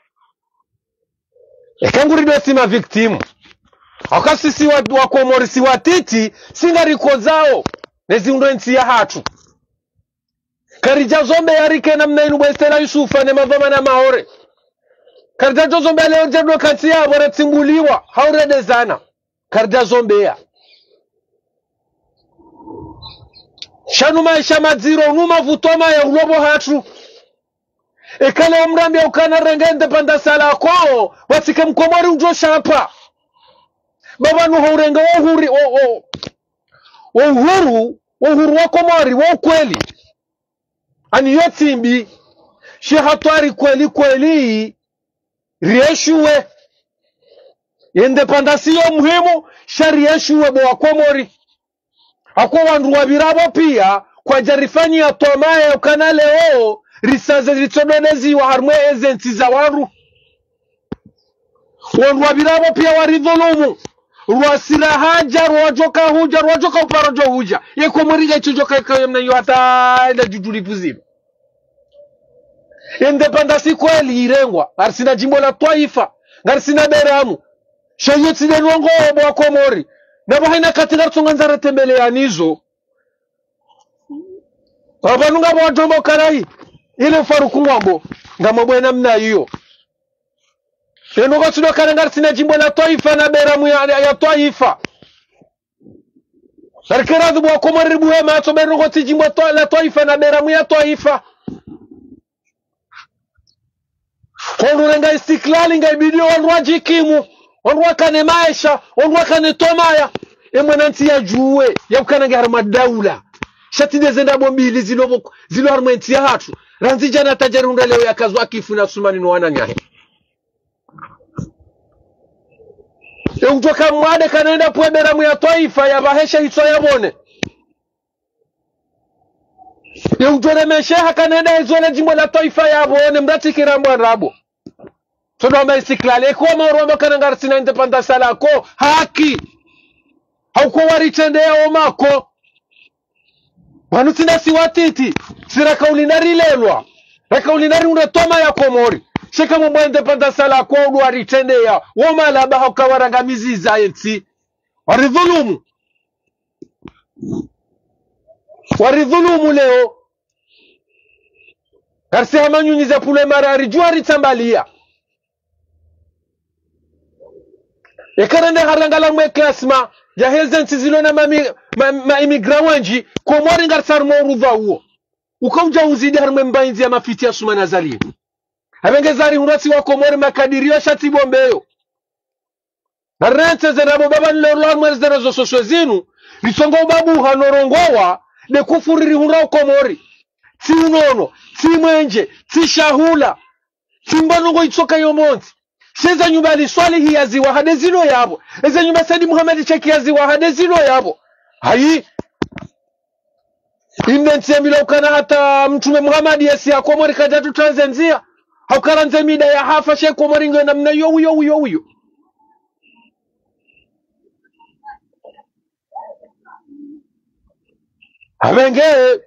Kanguri besima victimu. Akasisi wa komori si watiti singa riko zao nezi undwensi ya hatu. Karija zombe ya rike na mnainu Estela Yusuf ne mavama na maore. Karija zombe leo jedwa kati ya wara tinguliwa haurede zana. Karija zombe ya Shanuma isha madziro numa vutoma ya ulobo hatu. Ekale umrambi ya ukana rengende panda sala kwao watike mkomori ujosha hapa. Baba nuho urenga uhuru wa komori wa ukweli. Ani yotimbi shihatwari kweli rieshuwe independasiyo muhimu sharieshuwe wa komori. Ako wandu wabirabo pia kwa jarifani ya tomaye ukana leo risaze ritodonezi wa harmwe ezenti za waru. Wandu wabirabo pia waridhulumu. Ruasira haja, ruwajoka huja, ruwajoka uparojo huja. Yeko mweriga chujoka ikawe mna yu hata ila jujuli puzimu. Independasi kweli irengwa. Garsina jimbo la Twaifa. Garsina beramu. Shayoti de luongo obo wa komori. Nabo haina katika tunganzara tembele ya nizo. Wabanunga wa jombo karai. Ile faruku wambo. Ngamabwe na mna hiyo. Enogo tuno karengar sina jimbo la Twaifa na beramu ya Twaifa. sarikirazi bwa komori buhe mato berongo tijimbo la taifa na beramu ya taifa hondu nga istiklali nga ibidio onwa jikimu onwa kane maisha onwa kane tomaya emwananti ya juwe ya ukananga harma daula shati dezenda bombili zilo harmenti ya hatu ranzi jana tajarunda leo ya kazwa kifu na sumani no wananyahe Eutoka mwade kanenda pwebera mwa taifa ya bahesha hitso yabone. Eutore mesheha kanenda izole jimbo la taifa yabone mrati kirambo rabo. Sodo ma istiklali ko ma rombo kananga sina independence la ko haki. Hauko waritende ya omako. Wanutina siwatiti. Sira kaulinari lelwa. Rekaulinari unatoma ya Komori. Shika mwa independence la ko waritende ya woma la ba haukawarangamizi zaenti. Waridhulumu leo. Karsi hamanyunyiza pule marari juari tambalia. Ekarande harangala mwe klasma jahezenti zilona ma immigrawanji Komori ngarsar mo rudha huo. Ukauja uzidi harmwe mbainzi ya mafiti ya sumana zali. Habengezari hunati wa Komori makadirio shati bombeyo. Na rente zenabo baba nilorwa mwezi rezo sosyo zinu lisongo babu hanorongowa ne kufuriri hunra Komori ti unono ti mwenje ti shahula ti mbanongo itsoka yomonti sheza nyumbali swali hiyazi wa hadezino yabo eze nyumba Saidi Muhammad cheki yazi wa hadezino yabo hayi imnenti ya milokana hata mtume Muhammad yesi ya Komori kajatu Tanzania haukaranze mida ya hafa she Komori ngwe namna yo Abenge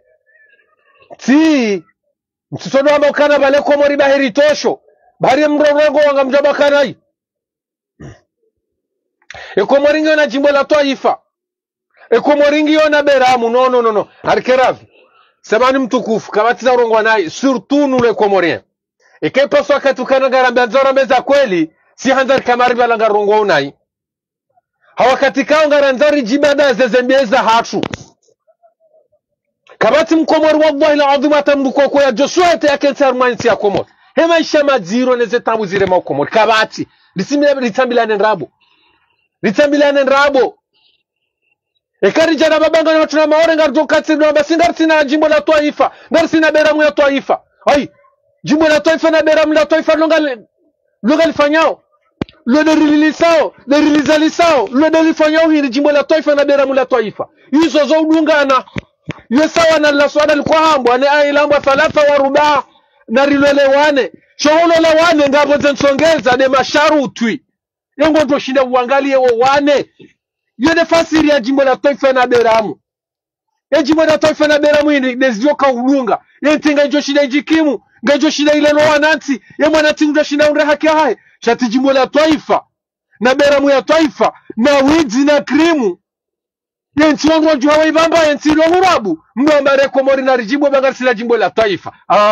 ti mtoto amba kana bale Komori bahiri tosho bari mrongo wanga mjaba kanai Komori ngona jimbo la taifa Komori ngona beramu no arkeravi sabani mtukufu kabatiza urongwa nai surtout nous les Comoriens ke paso akatukana garambia nzora meza kweli si hanzar kamari balanga rongo nai hawakati kao ngaranzari jibada zezembeza hatu kabati mkomori wallahi la adhima tamduko kwa josuete yake ntarmansi ya Komori hema ishama zero neze tabu zire ma Komori kabati litambilane nrabo ekari jana babanga na tuna maore ngardo katsi ndo basingarti na jimbo la taifa ngarsi na beramu ya taifa ai jimbo la taifa na beramu la taifa longa lifanyao lo de rilizalisao lo de lifanyao hili jimbo la taifa na beramu la taifa hizo zo udungana yesawa na la swada likuwa hambo ane ailambwa thalatha wa rubaa na rilwelewane shoholo la wane ngabo zensongeza de masharutwi yengo ndo shinda uangalie wane yode fasiri ya jimbo la taifa na beramu jimbo la taifa na beramu hini nezioka udunga yentinga njo shida ijikimu njo shida ilelo wananti mwananti ndo shida unre haki hai shati jimbo la taifa na beramu ya taifa na wizi na krimu yenti wangu juhawa ibamba yenti ilo hurabu mbambare Komori na rijimbo bangarisi la jimbo la taifa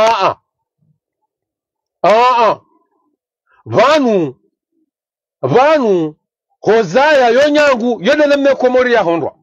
vanu hozaya yonyangu yode nemme Komori ya hondwa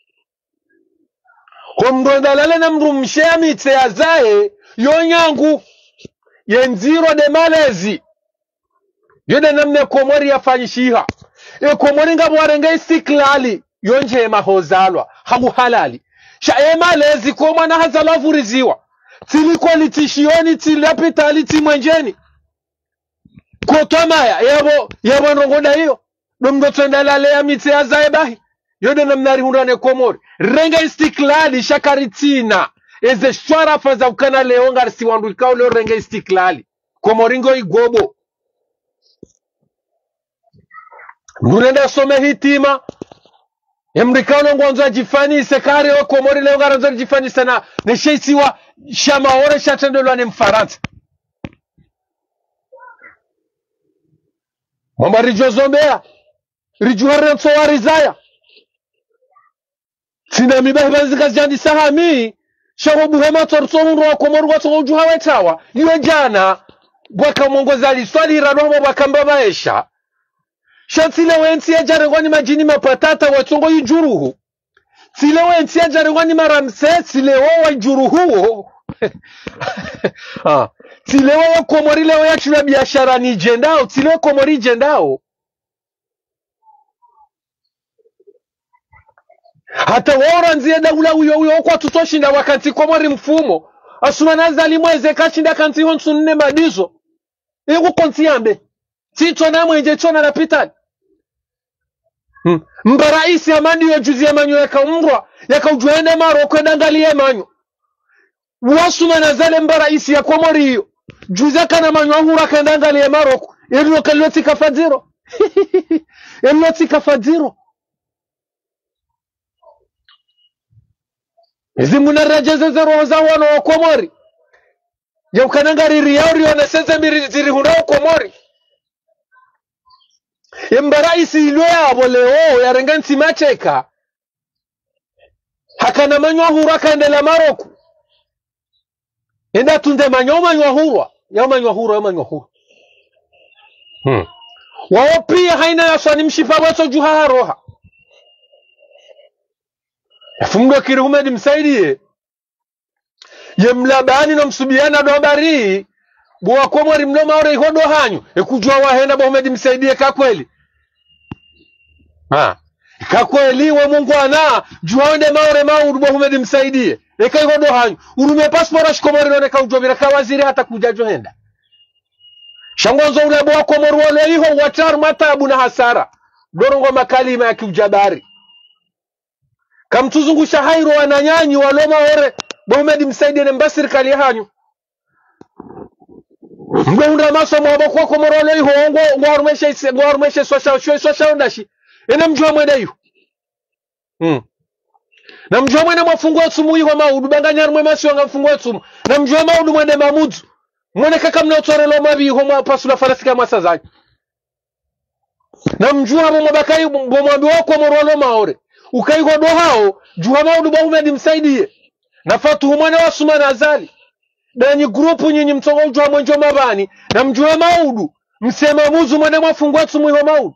komdondalale na mrumshea mitse ya zae yonyangu yenziro de malezi yode nemme Komori ya fanyishiha Komori nga mwarenga istiklali yonje mahozalwa hamu halali sha malezi kwa mwana hazalafuriziwa tiliko litishioni tilapitali timwenjeni kotomaya yabo nrongoda hiyo domdo tendalale ya mitse ya zaebahi yode namnari hundane Komori renga istiklali shakaritina eze shwarafa za ukana leonga risi wandulikao leo renga istiklali Komoringo igobo nurenda some hitima Mrikano ngwanzo jifani sekare wa Komori leo ngaranzo jifani sana nesheisi wa shamaore shatendelwa ni Mfaransa Mamba rijozombea rijuhare nsowari zaya sina mibahi banzika jandi sahami shawo buhema torsomu wa Komori wato ujuhawe tawa yue jana bwaka mwongozali swali iranwamo bakamba baesha Shatile wensi ya jarengwani majini mapatata watongo yujuruhu Tilewe ntia jarewani maramse tilewe wa juru huo. Tilewe ya Komori lewe ya chula biashara ni jendao. Tilewe Komori jendao. Hata wora nzie daula uyo kwa tutoshinda wakanti Komori mfumo. Asumanaza limweze kashinda kanti honsu nne madizo. Ego konti yambe. Tito na mwenje chona na pitani. Mbaraisi amandi yo juzi ya manyo yaka umrwa. Yaka ujuende maro kwenda ngali ya manyo. Wasumanaza mbaraisi ya Komori hiyo. Juzi yaka na manyo ahura kwenda ngali ya maro. Elio kaloti kafadiro. Eloti kafadiro. Izi munarajeze zero za wano wa Komori. Ya ukanangari riyauri wanaseze miriziri huna wa Komori. Mbaraisi ilo ya aboleo ya rengansi macheka. Hakana manyo ahura kaendela Maroku. Enda tunde manyo ahura. Ya manyo ahura. Wao pia haina ya swani mshipa weso juha roha. Fumdo Kiruhumedi msaidie. Yemlabani na msubiana dobari. Buwa Komori mnoma ore ihodo hanyu. Kujua wahenda Bahumedi msaidie kakweli. Kakweli we Mungu ana. Juhaonde maore maudu Bahumedi msaidie. Eka ihodo hanyu. Urume paspora shikomori noneka ujobira kawaziri hata kujajo henda. Shangonzo ule buwa Komori wale iho wataru matabu na hasara. Dorongo makalima ya kiujabari. Kamtuzungusha hairo wananyanyi waloma ore Bahumedi msaidie na mbasiri kali hanyu. Mgunda maso mwabo kwa Komorole iho ngwarumeshe sosha ondashi. Ena mjua mwede iho. Na mjua mwede mwafungu etumu iho maudu. Banganyaru mwe masi wanga mfungu etumu. Na mjua maudu mwede mamudu. Mwene kaka mnautore lo mabi iho mwapasula farasika mwasazaki. Na mjua mwabakai mwambi wako Komorole maore. Ukaiho dohao, juha maudu Bahumedi msaidie. Na fatuhu mwane wa Sumana Azali. Danyi grupu nyinyi mtongo ujua mwenjo mabani. Na mjua maudu. Msema muzu mwane mwafungua tumuiho maudu.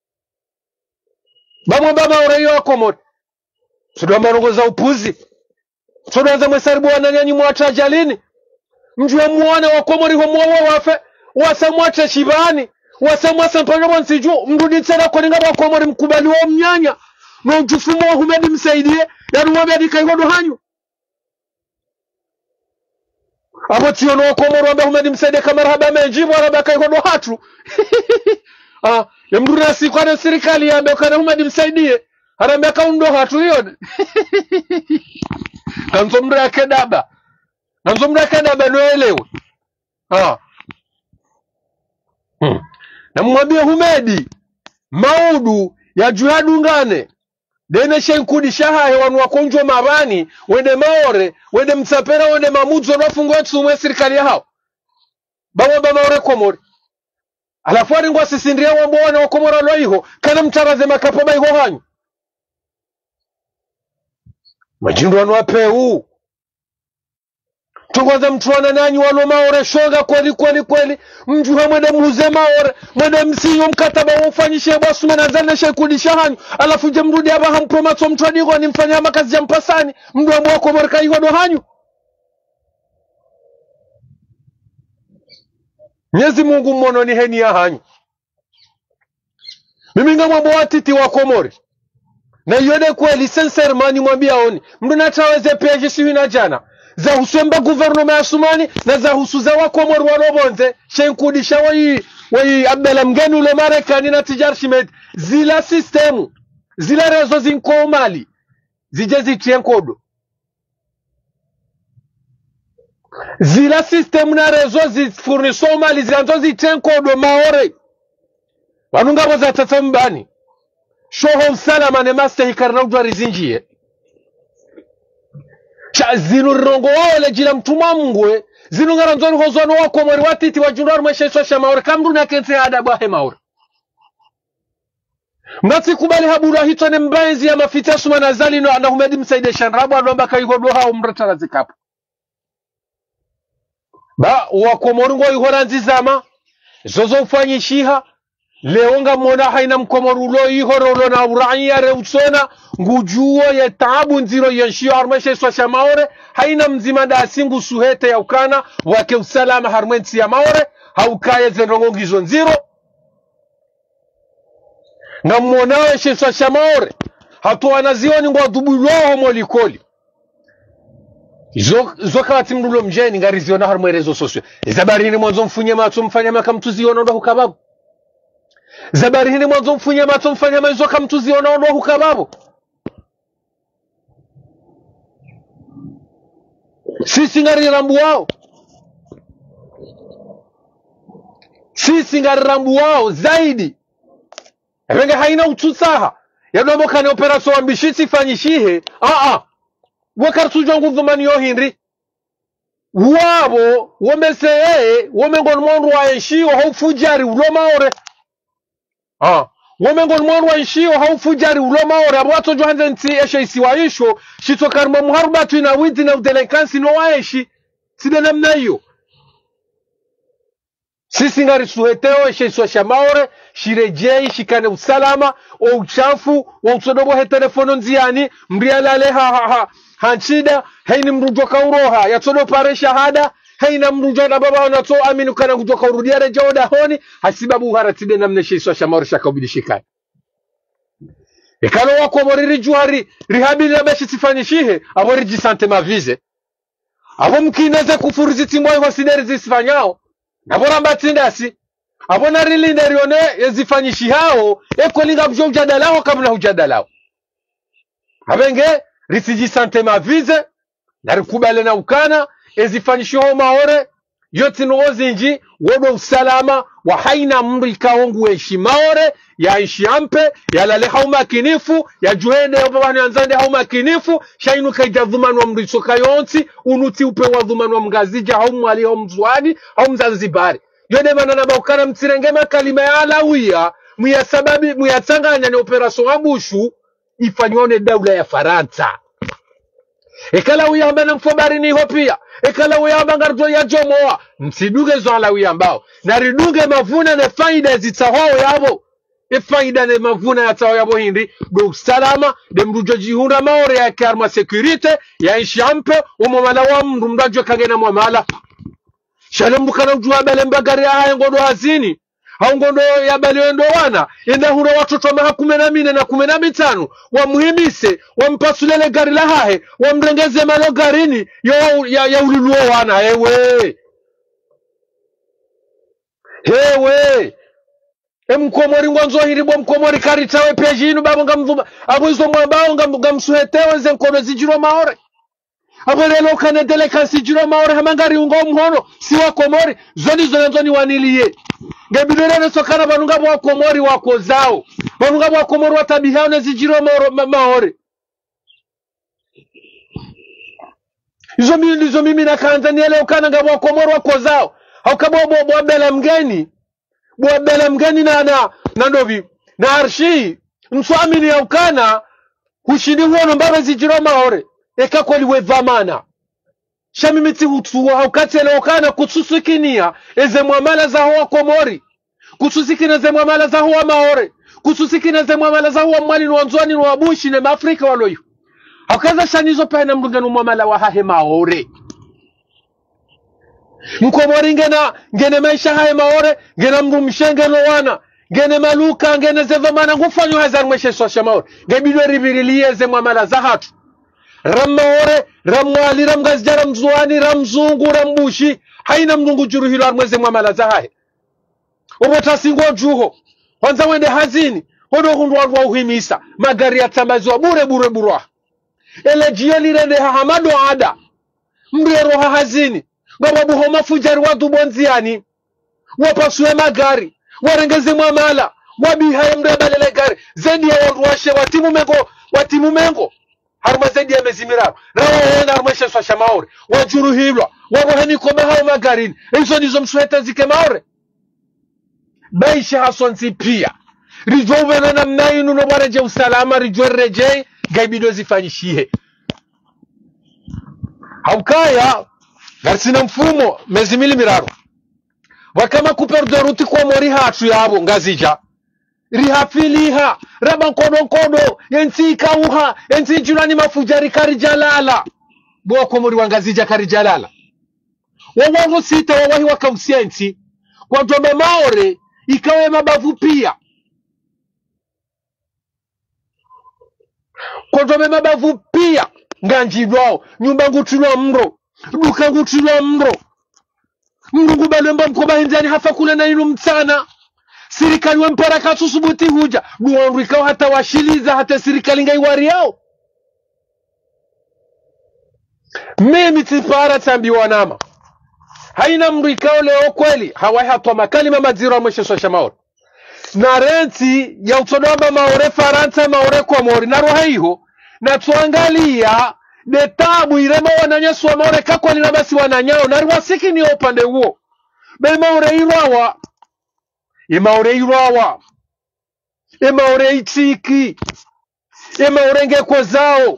Bamwamba maure yo Komori. Sudwa marongo za upuzi. Sudwa za mwesaribu wananyanyi mwachajalini. Mjua mwane wa Komori ho mwawa wafe. Wasa mwacha shibani. Wasa mwasa mpanyo mwansiju. Mrudi tena kwa ninga wa Komori mkubali wa mnyanya. Na ujufumo wa Bahumedi msaidie. Ya Bahumedi kaihodo hanyu. Abo tiyono wa Komori wa Bahumedi msaidie kama rahaba menjibu wa rahaba kaihodo hatu. Ya mruna siku na serikali ya mbeo kana Bahumedi msaidie. Harambia kaundo hatu yone. Nanzomra ya kedaba. Nanzomra ya kedaba noelewe. Na mwambia Bahumedi. Maudu ya juhadu ngane. Dene shenkudi shaha hewanu wakonjo mabani. Wende maore. Wende mtsapera. Wende mamudzo. Nofungu wetu umwe serikali ya hao. Bamwamba maore Komori. Alafuari ngwa sisindria wambo wana wa Komori alo iho. Kana mtaraze makapoba iho hanyu. Majindu wanu wapeu. Tungoza mtuwana nanyi walo maore shoga kweli. Mjuha mwende muze maore. Mwende msinyo mkataba ufanyishe basu manazane shekudisha hanyu. Alafu jemrudi haba hampromato mtuadigo ni mfanya makazi jampasani. Mdu wa mwako morika ihodo hanyu. Nyezi Mungu mwono ni heni ya hanyu. Mimi nga mwambo watiti wa Komori. Na yode kweli sensermani mwambia oni. Mdu nataweze peje siwi na jana. Za huswemba guvernoma ya Sumani. Na za husuza wa Komori walobonze. Shenkudisha wayi Abdala mgeni ule Marekani na Tijar Shimed. Zila sistemu. Zila rezo zinko mali. Zijezi tienkodo. Zila sistemu na rezo zifurniso mali. Zilanzo zitienkodo maore. Wanunga waza tatambani. Shoho msalama ne master hikarna ujwa rizinjie. Zinu rongo wao le jila mtuma mngwe. Zinu ngaranzoni hozwano wa Komori watiti wajundaru mweshesosha maore. Kamdu na kense adabu ahe maore. Mnati kubali habura hito ne mbaenzi ya mafita Sumana Azali no Bahumedi msaidie shanrabu adomba kaihodo hao mratara zikapu. Wa Komori ngo ihora nzizama. Zozo ufanyishiha. leo ngamona haina mkomorulo ihorolo na uraiya reutsona ngujuo ya taabu nziro yenshio harmeshe swasha maore haina mzima da singu suhete ya ukana wake usalama harmensi ya maore haukaye zenrongo ngizo nziro ngamona weshe swasha maore hatu wanazioni ngwa dubuloho molikoli zoka wati mrulo mjeni ngari ziona harmo rezo sosio zabarini mwanzo mfunye mato mfanya makamtuziona ndo hukababu zabarini mwanzo mfunye mato mfanya mazo kamtuziona ndo hukababu sisi ngari rambu wao zaidi Renge haina ututsaha yadomo kane operasyon ambishitsi fanyishihe wakartu jongu dhumani yo hindri wabo womeseye womengon monru wa enshio haufujari ulomaore womengon monru wa enshio haufujari ulomaore abwato johanze nti eshe isiwaisho shitokarma muharbatu ina winti na udelenkansi no waeshi side namna iyo sisi ngari suheteo eshe iswasha maore shirejei shikane usalama o uchafu wa utsodobo he telefono nziani mrialale hanchida heini mrujoka uroha yatsodo pare shahada heina mrujona baba wanato aminu kana kujoka urudia reja odahoni hasibabu haratide namne iswasha maore shaka ubidishikai ekalo wako moriri juhari rihabili nabeshi sifanyishihe abori jisante mavize abo mkineze kufuriziti mwayo wasideri zisifanyao nabora mbatindasi abona rilinde rione yezifanyishi hao ekolinga bjo ujadalao kabla hujadalao abenge risiji sante mavize na rikubale na ukana yezifanyishi ho maore yote nozinji wodo usalama wa haina mrika wangu eshi maore ya ishi ampe ya lale hauma kinifu ya juhende ya babani anzande hauma kinifu shainu kaida dhumanu wa mrisoka yonti unuti upe wa dhumanu wa mgazija haumu wali haumu mzuani haumu zanzibari yode manana baukana mtirengema kalima ya alawia muya sababi muya tanganya ni operasyon ambushu ifanywane daula ya Faransa ekala uyamba mfobari ni hopia ekala uyamba ngarzo ya jomoa msiduge zo alawi ambao nariduge mavuna na faida zitahao yabo faida na mavuna ya tao yabo hindi do salama de mrujo jihunda maore ya karma security ya ishampe umomala wa mrumdajo kagena mwamala shalembu kana ujua bele mbagari ya haya ngodo hazini ngondo ya balioendo wana enda huro watoto maha 14 na 15 wamuhimise wampasulele gari la hahe wamrengeze malo garini ya ululuo wana hewe mkomori ngonzo hiribo mkomori karitawe pejinu babo ngamdhuma abo izo mwambao ngamsuhetewe ze nkono zijiro maore abarelo kane delekansi jiro maore hamangari ungo mhono siwa komori zoni waniliye ngebidere sokana banunga bwa komori wako zao banunga bwa komori watabihao na zijiro maore izo mimi na Tanzania leo kana ngabwa komori wako zao haukabwa bwa bela mgeni na ndovi na arshi mswamini ya ukana hushindi huono mbabe zijiro maore eka kweli wevamana shamimiti hutuwa haukati elokana kutsusikinia eze mwamala za huwa komori kutsusikina ze mwamala za huwa maore kutsusikina ze mwamala za huwa mwali nwanzwani nwabushi ne maafrika waloyu haukaza shanizo pahina mdunganu mwamala wa hahe maore mkomori ngene maisha hahe maore ngena mrumshengeno wana ngene maluka ngene zevamana ngufanyo hazar mweshe swasha maore ngebidwe ribiriliye ze mwamala za hatu rammaore ramwali ramgazjara mzuani ramzungu rambushi haina mzungu juruhilo armweze mwamala za hahe obota singo juho kwanza wende hazini hodo hundwa uhimisa magari ya tambazwa bure burwa ele jieli rende hamado ada mbrero hazini babu homa fujari wadu bonziani wapasue magari warengeze mwamala wabihaye mrebalele gari zendi ya washe watimu mengo harma zendi ya mezimiraru rawa wena harmeshe swasha maore wajuruhilwa waboheni kome hao magarini hizo nizo msuheta zike maore baisha hasonzi pia rijwa uvena na mnainu no wareje usalama rijwa rejei gaibido zifanyishihe haukaya garsina mfumo mezimili miraru wakama kuperdoruti kwa mori hatu yabo ngazija rihafiliha raba nkodo yensi ikauha yensi julani mafujari karijalala boko muri wangazija karijalala wawangu sita wawahi wakausia nsi kwa ntombe maore ikawe mabavu pia kwa ntombe mabavu pia nganjidwao nyumba ngutulwa mro duka ngutulwa mro mrungu balemba mkoba hinjani hafa kule na inu mtana sirikali wempara kasusubuti huja duwandu ikawa hata washiliza hata sirikali ngaiwari yao mimi tipara tambi wanama haina mru ikawa leo kweli hawai hatwa makalima maziro wa mwisho sosha maore na renti ya utodomba maore Faransa maore kwa mori na roha hiyo na tuangalia netabu irema wananyesu wa maore kakwa nina basi wananyao na ruwasiki ni upande huo be maore irawa imaore irawa imaore itiki imaore ngeko zao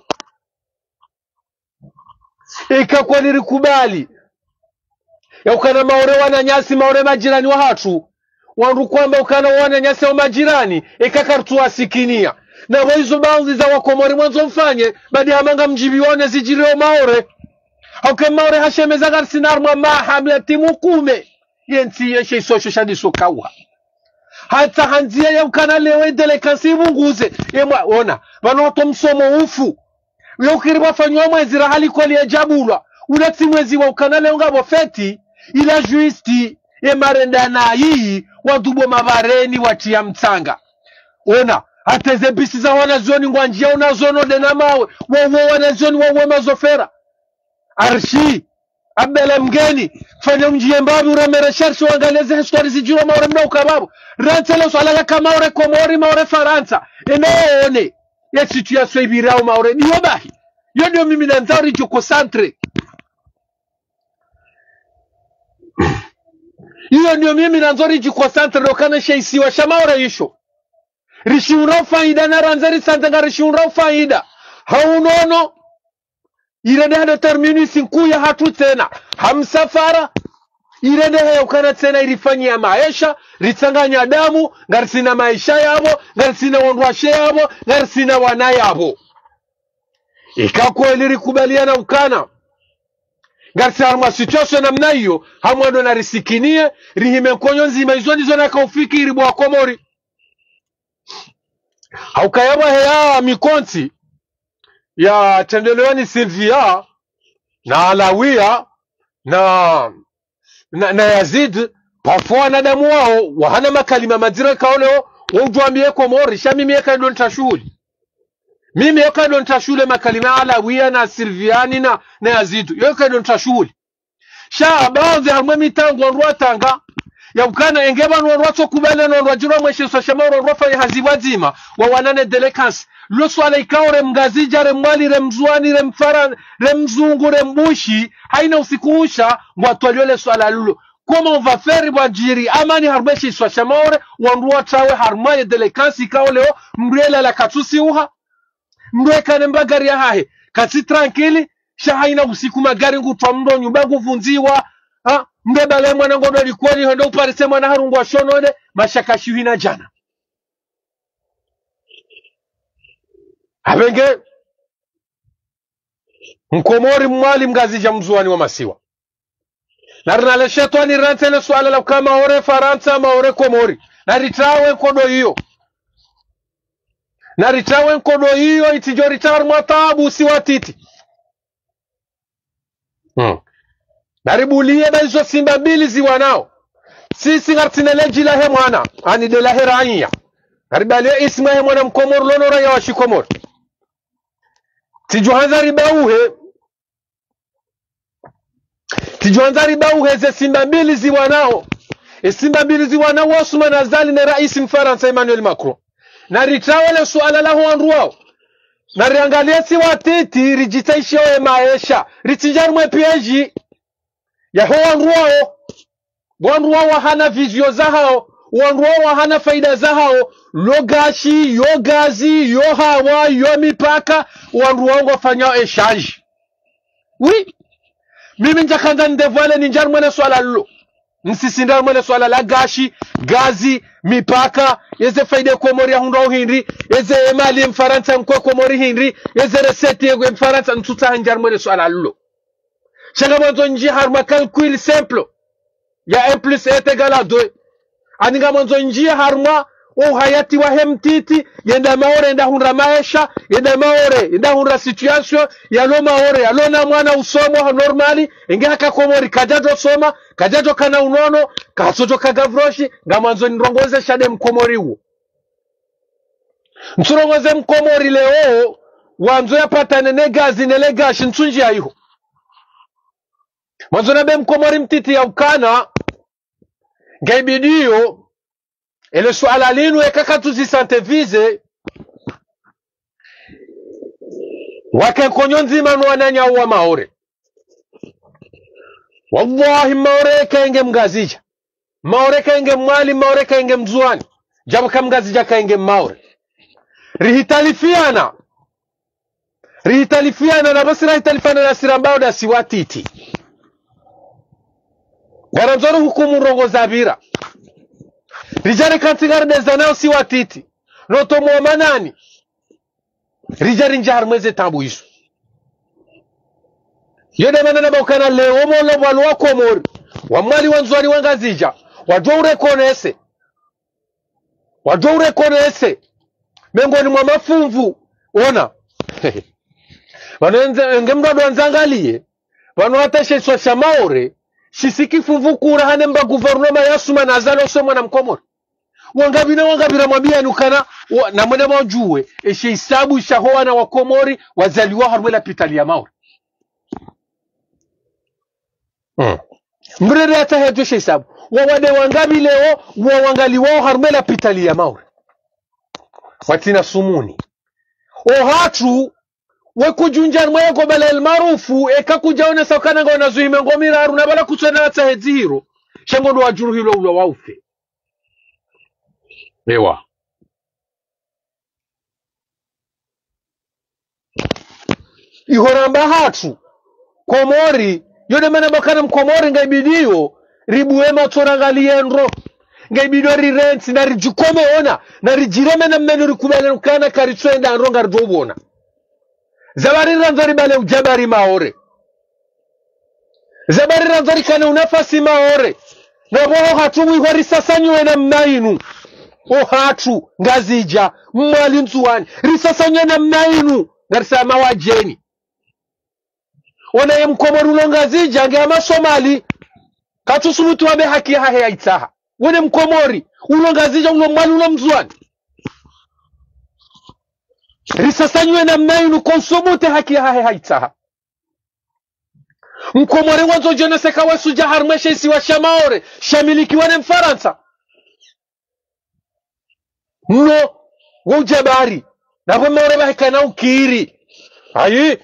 ikakwa nirikubali ya ukana maore wananyasi maore majirani wa hatu wandu kwamba ukana wananyasi wa majirani ikakartua sikinia na waizo baadhi za wakomori mwanzo mfanye badi hamanga mjibione zijireo maore hauke maore hashemeza garsinar mwa hamle timu kume yensi yeshe isosho shadiso kawa hata hanzia ya ukana lewe dele kansi munguze yemwa ona wanoto msomo ufu yokiri wafanywa mwezi rahali kwa liya jabulwa unati mwezi wa ukana leo ngabo feti ila juisti emarenda na hii wadubo mabareni watia mtanga ona hata zebisi za wanazioni ngwanjia unazono dena mawe wawo wanazioni wawo mazofera arshi abele mgeni fanya mjie mbabi uremere sharshi wangaleze histori zijiro maore mna ukababu rantele swalaga kama maore komori maore Faransa eneone ya situation ibirao maore niyo bahi yo ndio mimi na nzari joko santre hiyo ndio mimi na nzari joko santre dokana sheisiwa shamaore yisho rishiunra faida na ranzari santanga rishiunra faida haunono irede hada termini sinku ya hatu tena hamsafara irede haya ukana tena irifanyia maisha ritanganya damu ngarisina maisha yabo ngarisina wandwashe yabo ngarisina wana yabo ikakwa ilirikubaliana ukana ngarisina harma situation namna hiyo hamwado na risikinie rihime konyo nzima izo nizo na kaufiki iribu wa komori haukayaba heya mikonti ya Tendeleoni Sylvia na Alawia na Yazid parfois na damu wao wahana makalima madira kaoleo wujwambie komori sha mimi yeka ndo nitashuli mimi yeka ndo nitashule makalima Alawia na Sylviani na Yazid yeka ndo nitashuli sha baadhi hamwe mitango ndwatanga ya ukana engeba nwanwato kubale nwanwajiro mweshe so shamaro rofanya hazibazima wa wanane delekansi lo swala ikaore mgazija remwali remzuani remfara remzungu rembushi haina usikuusha ngwatwaliole swala lulo koma on va faire bwajiri amani harmeshi so shamore wanduwa tawe harmaye delekansi ikaoleo mrela la katusi uha mreka nembagari ya hahe kasi tranquili sha haina usiku magari ngutwa mdo nyumba nguvunziwa ha mbeba le mwana ngodo likuwa ni hondo uparise mwana harungwa shonode mashaka shuhina jana abenge mkomori mwali mgazija mzuani wa masiwa narnale shetwani rantele swala la kama ore Faransa maore komori naritawe nkodo hiyo itijoritar mwatabu siwatiti naribulie bazo simba mbili ziwanao sisi ngartinele jila he mwana ani de la heraiya naribalie isma he mwana mkomor lono raya wa shikomor tijuhanzari bauhe ze simba mbili ziwanao simba mbili ziwanao Osman Azali na rais mfaransa Emmanuel Macron naritawale suala la huanruao nariangalia siwatiti rijitaisho ya maesha ritinjarumwe pieji ya huanruao wanruao hana vizio za hao wanruao hana faida za hao logashi yo gazi yo hawa yo mipaka wanruao wafanyao eshaji oui mimi njakanda ndevale ninjarumwe na swala lulo msisinda mwele swala la gazi mipaka yeze faida Komori ya hundao hindi yeze emali mfaransa mkwe Komori hindi yeze reseti yegwe mfaransa ntuta hanjar mwele swala lulo shanga mwanzo nji harma calcul simple ya 1 plus 1 égale à 2 aninga mwanzo nji harma o hayati wa hemtiti yenda maore yenda hunra maisha yenda maore yenda hunra situation yalo maore yalo na mwana usomo normali inge haka Komori kajajo soma kajajo kana unono kasojo kagavroshi ngamanzo nirongoze shade mkomori huo nsurongoze mkomori leo wanzo yapatane negazi nelegashi nsunji ya iho mwanzo nabe mkomori mtiti ya ukana ngaibidiyo ele suala linu ekaka tuzisante vize wake konyonzi manu wananya uwa maore wallahi maore kaenge mgazija maore kaenge mwali maore kaenge mzuani jabu kamgazija kaenge maore rihitalifiana na basi rihitalifiana na sirambao da siwatiti garanzoru hukumu rongo zabira rijari kantigari dezanao siwatiti noto muamanani rijari njahar mweze tabu isu yode manana baukana leo molo walwa Komori wamali wanzwari wangazija wajou rekonese mengoni mwa mafumvu ona wanenze ngemdodo wanzangalie wanu hateshe swa maore shisiki fuvu kura hane mba guvernoma yasuma na zalo somo na Mkomori wangabira mwabia nukana na mwene mwajuwe eshe isabu ishahoa na Wakomori wazaliwa harwela pitali ya maore mbrede hata hejo shesabu wawade wangabi leo wawangali wao harmela pitali ya maure watina sumuni ohatu wekujunja mwe gobala almarufu ekakujaona sakana ngona zuhime ngomira haruna bala kusona hata heziro shango ndo wajuru hilo ulo waufe ewa ihoramba hatu Komori yode mana bakana Mkomori ngaibidio ribuema tsorangalienro ngaibidio rirents na rijukome ona na rijireme na mmenu rikubele kana karitswenda anronga rdobona zabari ranzari bale ujabari maore zabari ranzari kana unafasi maore na boho hatu wihori sasanywe na mnainu o hatu ngazija mwali nzuani risasanywe na mnainu ngarisama wajeni wana ye Mkomori ulongazija nge ama Somali katusubutu wabe haki hahe ya itaha wane Mkomori ulongazija unomwali unomzuani risasanywe na mnainu konsumute haki hahe ya itaha Mkomori wanzo jona seka wesu jahar mweshe isi wa shamaore shamiliki wane Mfaransa mno wujabari na wamaore bahika na ukiri ayi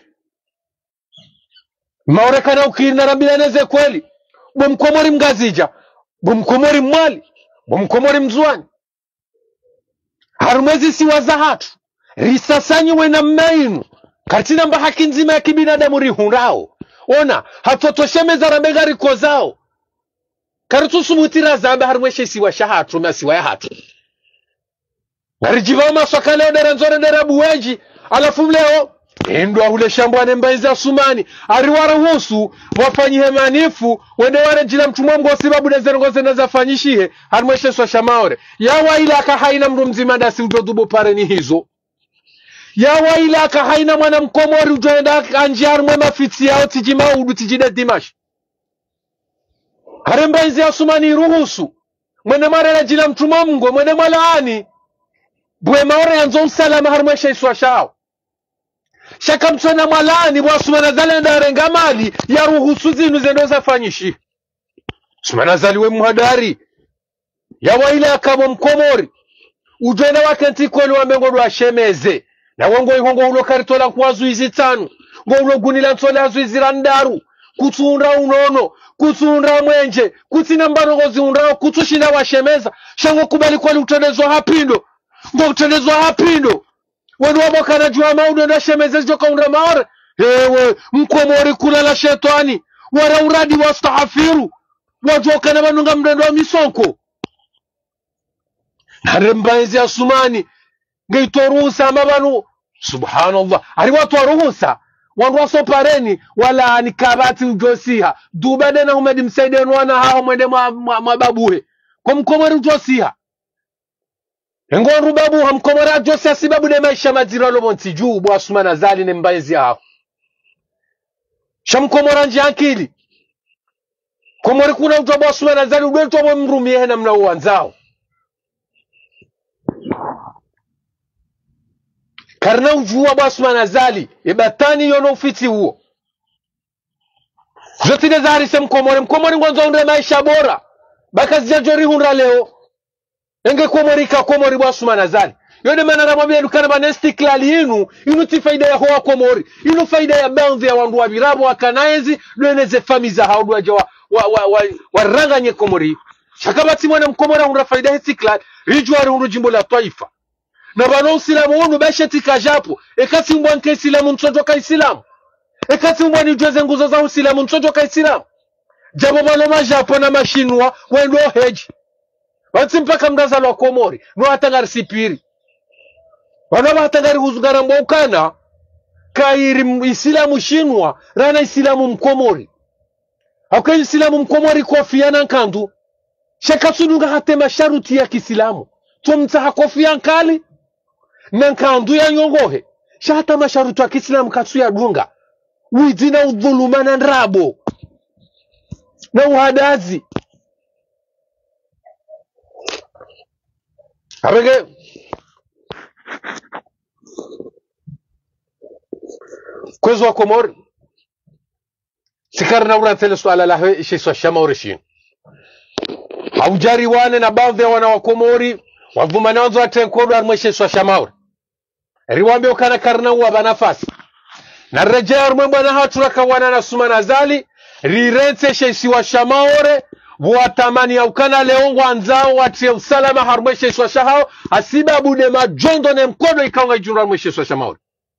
maore kana ukiri na rambilaneze kweli Mkomori mgazija Mkomori mwali Mkomori mzuani harumezi si wazahatu risasanywe na mnainu katina mba haki nzima ya kibinadamu rihundao ona hatotoshemeza ramegari kozao karitu sumutira zambe harumweshe si wa shahatu masi wa yahatu ngarijiva maswaka leo deranzore derabu weji alafu leo Indwa hule shambwane mbaizi ya sumani ariwara husu wafanyihe manifu wende ware jila mtumwa mgosi babu nezerongoze nezafanyishihe harumweshe swa shamaore yawa ilaka haina mru mzima dasi ujodubo pare ni hizo yawa ilaka haina mwana Mkomori ujoenda anji harumwe mafiti yao tijima udu tijide dimash harembaizi ya sumani ruhusu mwene marela jila mtumwa mgo mwene malaani bwe maore yanzo msalama harumweshe swa shao shaka mtona mwalani wasumana zalenda rengamali ya ruhusu zinu zendo zafanyishi sumana zaliwe muhadari ya waila akabo Mkomori ujwena wake ntikoli wa mengo dwa shemeze na wongo ihongo ulo karitola kuwazu izitanu ngo ulo gunila ntola azu izirandaru kutunda unono kutunda mwenje kutina mbarongo ziundao kutushina wa shemeza shango kubali kwa utendezo hapindo ngo utendezo hapindo wenu waboka na juwa mauno na shemeze joka unda maore ewe Mkomori kula la shetani wara uradi wastahafiru wajoka na banunga mrendo wa misonko narembaenzi ya sumani ngaitoruhusa amabanu subhanallah ari watu waruhusa wandu wasopareni wala ni kabati ujosiha dubade na humedi msaide nwana hao mwende mababuhe kwa mkomori ujosiha engo babu hamkomora josiha sibabu de maisha mazira lobonti juu bwa sumana zali ne mbaenzi hao shamkomora nji akili komori kuna utobo bwa sumana zali udweto bwa mrumie na mna uanzao karna ujua basuma na zali ibatani yono ufiti huo zotine zahari se mkomori ngwanzo unre maisha bora baka zijajori hunra leo enge komori basuma na zali yode manara mwabia dukana banesti klali inu ti faida ya hoa komori inu faida ya bandhi ya wandu wa birabo wa kanaezi lueneze famiza haudu waja waranga nye komori shakabati mwana mkomori unra faida heti klali rijuari unru jimbo la taifa na bano usilamu unu basheti kajapo ekati mbwanke isilamu mtojoka isilamu ekati mbwani joze nguzo za usilamu mtojoka isilamu jabo bano majapo na mashinwa wendo heji wanti mpaka mdaza lwa komori no hatangari sipiri wana hatangari huzugara mwaukana kairi isilamu shinwa rana isilamu mkomori hauka isilamu mkomori kofiana nkandu shakatsununga hatema sharuti ya kisilamu tumtaha kofiana nkali nankandu ya nyongohe shata masharutu ya kisilamu katsu ya dunga uidina udhulumana nrabo na uhadazi abege kwezo wa komori sikari na urantele suala lahe ishiswa shama urishin haujari wane na baadhi ya wana wa komori wadhumana wanzo atenkodo armweshiswa shama uri riwambe ukana karna uwa banafasi na rejea urmwe na haturaka wana na sumana zali rirente sheisiwa shamaore watamani ya ukana leongo anzao watie usalama harmwe sheisiwa shahao asiba bude majondo ne mkodo ikaunga ijunra harmwe sheisiwa shamaore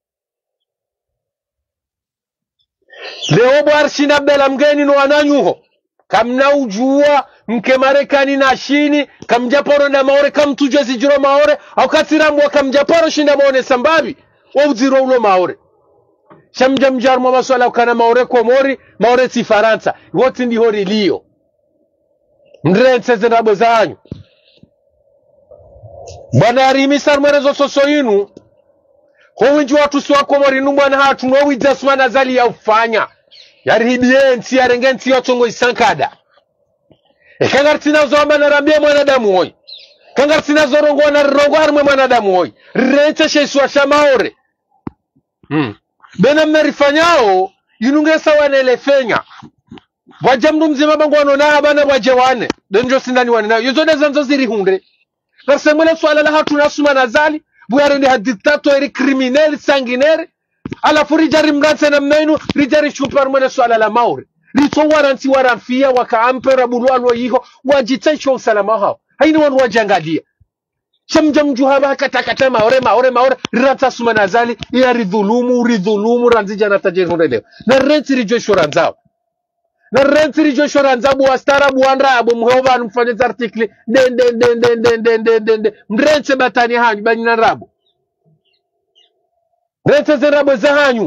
leo bwarshina bela mgeni no ananyuho kamna ujua mke Marekani na shini kamjaporo na maore kamtuje zijiro maore au katiramwa kamjaporo shinda maone sambabi wa uziro ulo maore shamjamjar mwa maswala ukana maore komori maore si Faransa wote ndi hori liyo mrense zenabo zanyu bwana arimisar mwerezo soso inu howinji watu siwa komori numwana hatu nowi jasmana zali ya ufanya yari hibiensi ya rengensi yotongo isankada kangartina zomba na rabia mwanadamu hoi kangartina zorongo na rongo harmwe mwanadamu hoi rente sheiswa shamaore bena mmerifanyao yunungesa wanelefenya wajamdu mzima bangu wanona habana wajewane denjo sindani wanina yuzone zanzo ziri hunde karsemwele swala la hatu nasuma nazali buyaro ndi haditato eri krimineli sangineri ala furijari mranse na mmenu rijari shupar mwele swala la maore lito waranti waranfia wakaampera bulualwa yiho wajitaisho usalama hao haini wanu wajangadia shamjamju haba katakata maore rata suma nazali ya ridhulumu ranzija na tajiri hundeleo na renti rijoisho ranzao na renti rijoisho ranzao buwastara buwanra abu mhova mfanyeza artikli den mrente batani hanyu banyina rabu rente zerabu za hanyu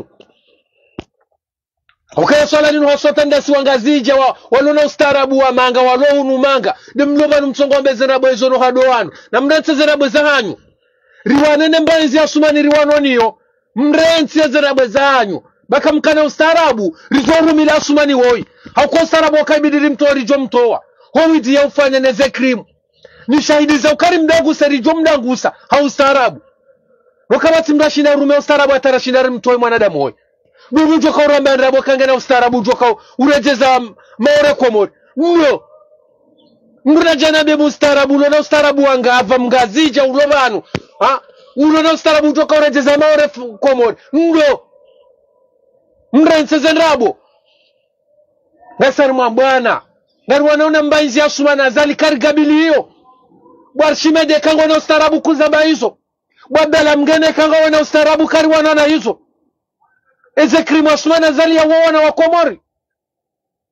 ukaya swala ninu hosota ndasi wangazija walona ustarabu wa manga walohunu manga demloba numtsongo mbezerabu ezono hadoano na mrente zerabu za hanyu riwanene mbanzi ya sumani riwanoniyo mrente zerabu za hanyu baka mkana ustarabu rizoru mila sumani woi hauko ustarabu wakaibidiri mtoa rijo mtoa howidi ya ufanya neze krimu ni shahidi za ukari mdagusa rijo mdagusa hau ustarabu wakabati mrashina rume ustarabu atarashina mtoa mwanadamu woi Bubu joka uramba nrabo kangena ustarabu joka urejeza maore komori uyo mruna jana bebu ustarabu ulona ustarabu wanga ava mgazija ulobanu ulona ustarabu joka urejeza maore komori uyo mrenseze nrabo ngasari mwambwana ngari wanaona mbanzi ya sumana zali karigabili hiyo Bwarshimede kango wana ustarabu kuzaba hizo Bwabela mgene kango wana ustarabu kari wanana hizo Eze krimu asumana zali ya wana wa Komori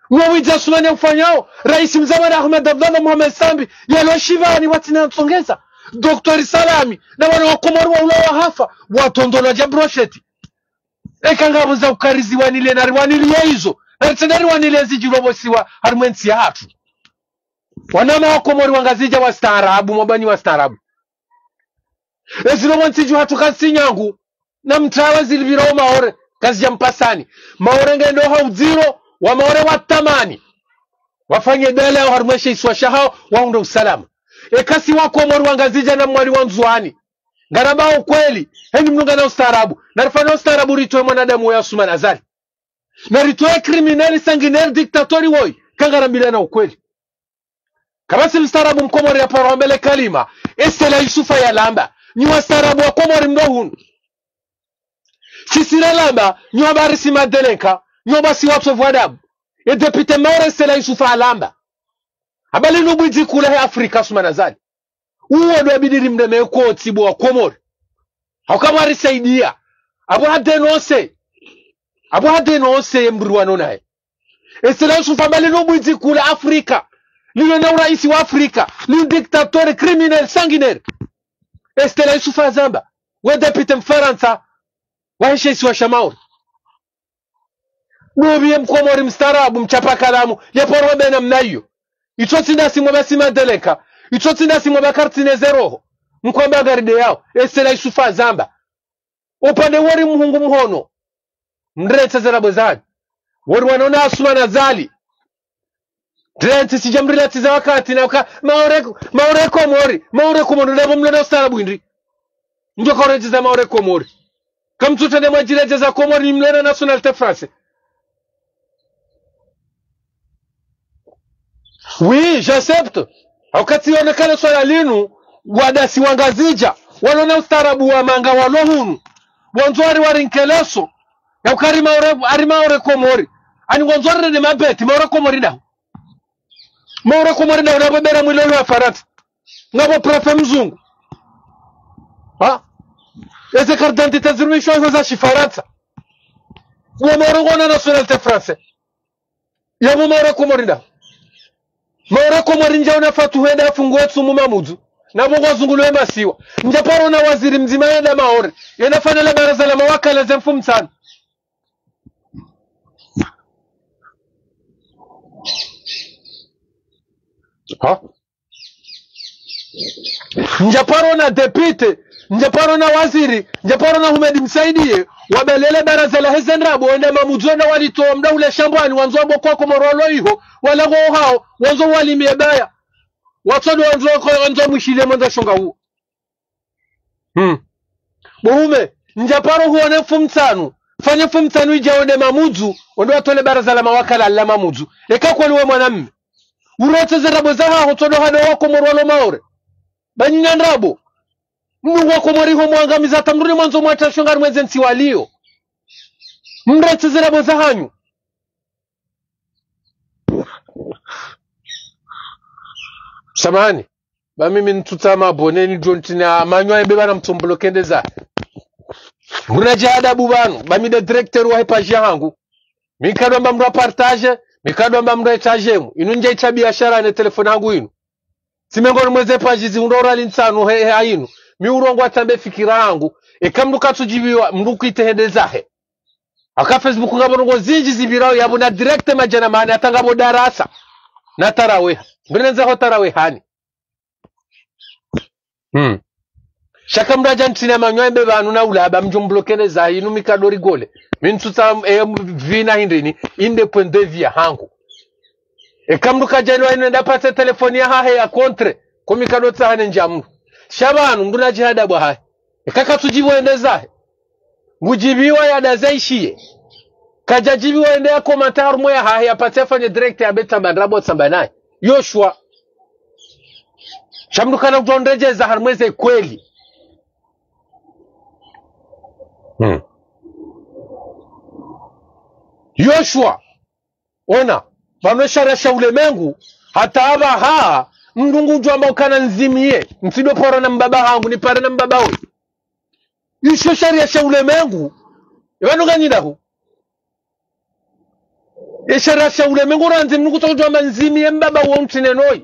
Mwawija sumane ufanyao Rais Mzamani Ahmed Abdallah Mohamed Sambi yalo shivani watina nsongeza Dr. Salami na wana wakomori wa ulawa hafa watondona jabrosheti eka ngabuza ukarizi wanile na riwanili ya hizo na ritendari wanile zijirobo siwa harumwensi ya hatu wanama wakomori wangazija wa staarabu mwabani wa staarabu ezirobo nsiju hatu kasi nyangu na mtawa ziliviro maore kazi jampasani maore ngendo hauziro wa maore watamani wafanye dele au harumweshe iswa shahao waunde usalama ekasi wako mwari wangazija na mwari wanzuani ngaraba ukweli heni mnunga na ustaarabu na rifanya ustaarabu ritoe mwanadamu ya Suman Azali na ritoe kriminali sanguinaire diktatori woi kangarambile na ukweli kabasi ustaarabu mkomori ya paro mbele kalima Estela Yusufa ya lamba ni ustaarabu wa komori mdohunu sisira lamba ni wabari simadelenka ni wabasi watu wadabu e depute maure Estela Yusufa ya lamba abali nubwiji kula he Afrika Suman Azali uwo ndo abidiri mdeme kwa tibu wa komori haukamari saidia abu hadenose yemruwano nae Estela Yusufa abali nubwiji kula Afrika liwe na uraisi wa Afrika li diktatori criminel sanguinaire Estela Yusufa zamba we depute mfaransa wahishe isi wa shamauri nubiye mkomori mstarabu mchapa kalamu yeporwa bena mnayo itoti nasi mwabasi madeleka itoti nasi mwabakartine zeroho mkwamba garide yao Estela Yusufa zamba upande wori muhungu mhono mrete zerabo zani wori wanona Suman Azali drenti sijamrila tiza wakati na waka maore komori lebo mlona ustarabu indri njo koreji za maore komori kamtuta ne majileje za komori mlena nationalité français. Oui, j'accepte. Wakati onekana swala linu wadasi wangazija walona ustarabu wa manga walohunu wanzwari warinkeleso ya ukari maore komori ani wanzwari ne mabeti maore komori na unabebera mwilelo ya Faransa ngabo prefe mzungu ha eze carte d'identité zirwisho hizo za Faransa wa maore ngona nationalité français ya maore komori na maore komori nja unafatu henda afungue tsumu mamudu na bongo zungulwe masiwa njaparo na waziri mzima yenda maore yanafanya la baraza la mawakala za mfumu sana ha njaparo na depute njaparo na waziri njaparo na Humedi msaidie wabelele baraza la hezenrabo wende mamudu na walitoa mda ule shambani wanzombo kwa komorolo hiho wala go hao wanzo walimebaya watodo wanzo mwishile mwanza shonga huo Muhume njaparo huone fumtanu fanye fumtanu ijaone mamudu wando watole baraza la mawakala la mamudu eka kwa liwe mwanamme urote zerabo zaha hotodo hano wako morolo maore banyina nrabo mnu wako moriho mwangamiza tamruni mwanzo mwata shongari mweze nsi walio mrote zerabo zahanyu samani ba mimi ntutama boneni jontina manywa ebe bana mtombolo kende za muna jihada bubanu ba mi de directeur wa page yangu mikado mba mro partage mikado mba mro etage mu inunje cha biashara ne telefone yangu inu simengoni mweze page zi undora linsano he inu mi urongo atambe fikira yangu ekamdu katujibiwa mnduku itehende zahe aka Facebook ngabo zinji zibirao yabo na direct majana maana atangabo darasa na tarawe mbinenza ho tarawe hani shaka mraja ntina manywaembe banu na ulaba mjumblokene za inu mikadori gole mintuta vina hindrini inde point de vue hangu kamdu kajalwa inu ndapata telefoni ya hahe ya kontre komikadota hane njamu shabanu mduna jihada bwa hahe kaka tujibu ende zahe ngujibiwa ya dazaishie kajajibiwa ende ya komentar moya hahe ya patefanye direct ya beta mandrabo tsambanaye Yoshua shamdukana kutondeje za harmweze kweli Yoshua ona vanoshara ulemengu hata aba haa mdungu jwamba ukana nzimie mfido pora na mbaba hangu nipare na mbaba hui yusho sharia ulemengu yawanu ganyidahu esharasha ule mengoranze mnuko tokujwa manzimi embaba wa mtinenoi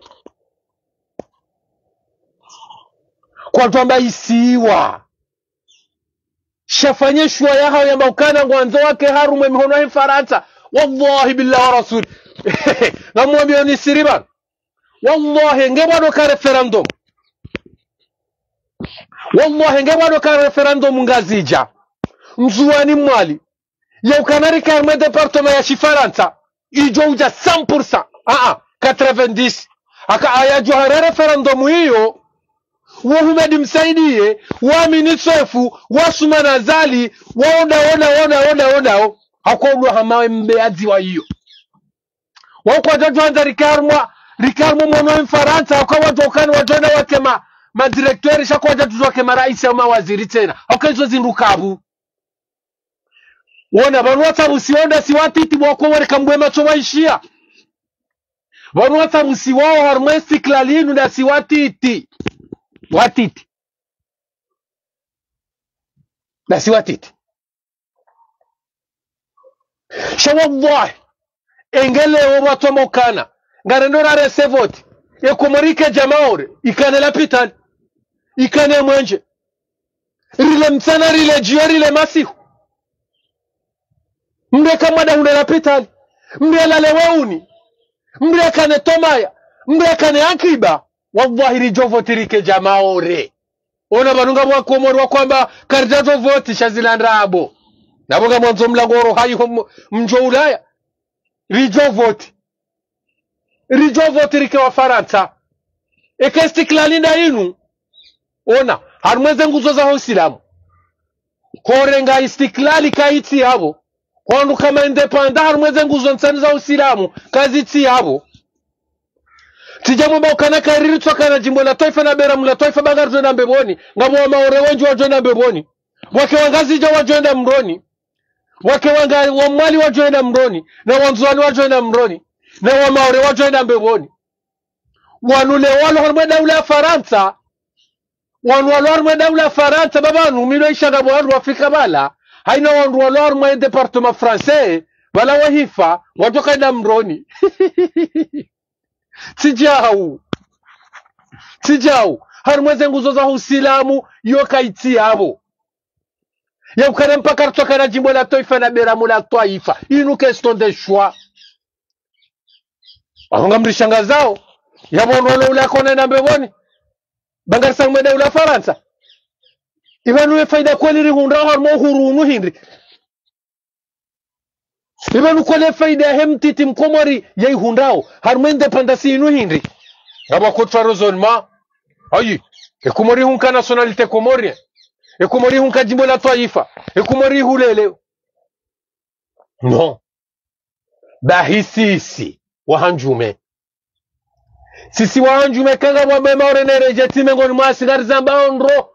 kwa twamba isiwa shafanye shwa ya hao ya maukana ngwanzo wake harume mihono ya Faransa wallahi billahi wa rasul ngamwambia ni siriba wallahi ngebado ka referendum wallahi ngebado ka referendum ngazija mzuani mwali ya ukanari karme departement ya Faransa ijouja 100% 90 aka aya johara referendum hiyo wahumedi msaidie waamini sofu wasumana zali waona hakoulwa hamawe mbeazi wa hiyo wako jajwanza rikarmo mwono Faransa wakawa jokani wajona wake ma directeur shako jatu wake maraisi au mawaziri tena hizo zindukabu wona banwata busionda siwatiti bwako wale kambwe macho waishia banwata busiwao harmesti klalinu na siwatiti watiti na siwatiti shawallah engele watu mokana ngarendora resevoti ekomorike jamaore ikane lapital ikane mwenje rile mtana rile jio rile masihu mbe kama da unela pitali mbe lale wauni mbe kane tomaya mbe kane akiba wallahi rijovo tirike jamaore ona banunga mwa komorwa kwamba karjazo voti shazilandrabo nabonga mwanzo mlangoro hayi mjo Ulaya rijovo tirike wa Faransa ekestiklalina inu ona harmweze nguzo za Uislamu korenga istiklali kaiti habo kwanu kama independa harmweze nguzo nsani za Uislamu kaziti habo tijamu mbokana kariri twakana jimbo la taifa na beramu la taifa bangarzo na mbeboni ngabo wa maore wenji wajona mbeboni wake wangazi ja wajona mroni wake wanga wa mwali wajona mroni na wanzuani wajona mroni na wa maore wajona mbeboni wanule walo harmweda ula Faransa wanwalwar daula Faransa babanu milo ishaga bwa Afrika bala haina wanwalwar mwa departement français bala wahifa watoka na mroni tijau harmweze nguzo za Uislamu yoka iti yabo ya ukana mpaka kutoka na jimbo la taifa na beramu la taifa inu question de choix ahonga mrishanga zao ya wanwalo ula kona na mbeboni bangar sang meda ula Faransa ibanu faida kweli rihunda harmo hurunu hindri ibanu kweli faida hemtiti mkomori yai hundao harmo independence inu hindri aba kotfaro zonma ayi ekumori hunka nationalite komoria ekumori hunka jimbo la taifa ekumori hulele no bahisisi wahanjume sisi wahanjume kanga mwabema orenere jetime ngoni mwasigar zamba onro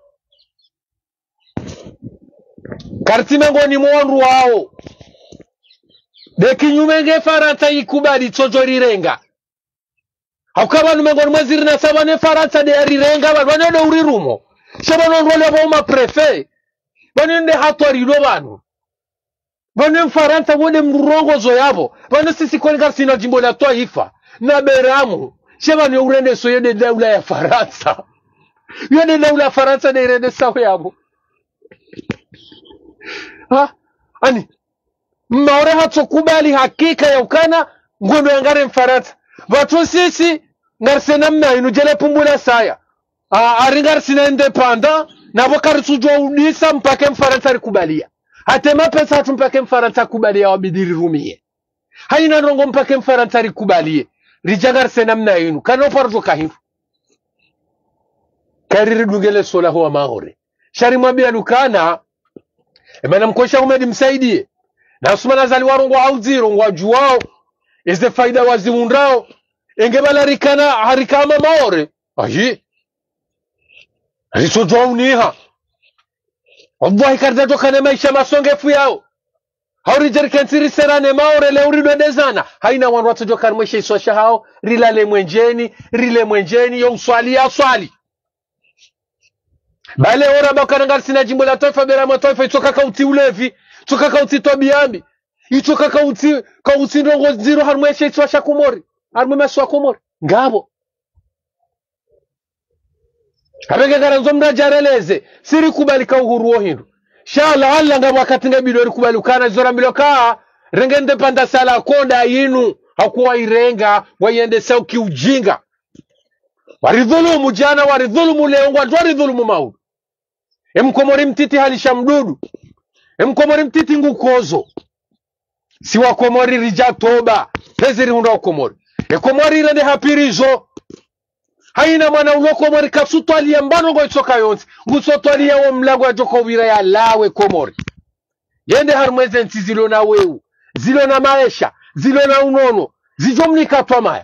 kartime ngoni mwonru wao deki nyumenge Faransa ikubali tsojori renga hakaba numengoni mwaziri na sabane Faransa de rirenga bano de urirumo shabano ngole ba ma prefet bano nde hatwari lo banu bano Faransa wone mrongo zo yabo bano sisi kwa ngasina jimbo la taifa na beramu sheba ni urende so yede daula ya Faransa yede daula ya Faransa de irende sawa yabo ani maore hatokubali hakika ya ukana ngondo yangare Faransa watu sisi ngarsena mna inu jele pumbula saya aringar sina independent na bokari sujwa udisa mpake Faransa rikubalia hatema pesa hatu mpake Faransa kubalia wabidiri rumie haina rongo mpake Faransa rikubalie rijagar senamna inu kano parjo kahifu kariri dungele sola huwa maore shari mwabia lukana emana mkosha umedi msaidie na usumana zali warongo au zirongo wajuwao eze faida wazimundrao engebala rikana harikama maore aji risojwa uniha wallahi kardato kane maisha masongefu yao hauri jerkensiri serane maore le urido dezana haina wanu watu jokar mwisha isosha hao rile mwenjeni yo swali ya swali bale ora bakana ngar sina jimbo la taifa bera ma taifa itoka kauti ulevi toka kauti tobiambi icho kauti ndongo ziro harumeshe itwa shakomori harume maswa komori ngabo abenge garanzo mrajareleze siri kubalika uhuru wohindu shala alla ngabo wakati ngabidori kubalukana zora miloka rengende panda sala konda yinu hakuwa irenga wayende sauki ujinga waridhulumu jana waridhulumu leo waridhulumu maudu emkomori mtiti halisha mdudu emkomori mtiti ngukozo siwa komori rija toba peziri hunda komori komori rende hapirizo haina mwana ulo komori kasutwali mbano ngo itsoka yonsi ngusotwali yawo mlago ya joko wira ya lawe komori yende harumweze nti zilo na weu zilo na maesha zilo na unono zijomni katwa maya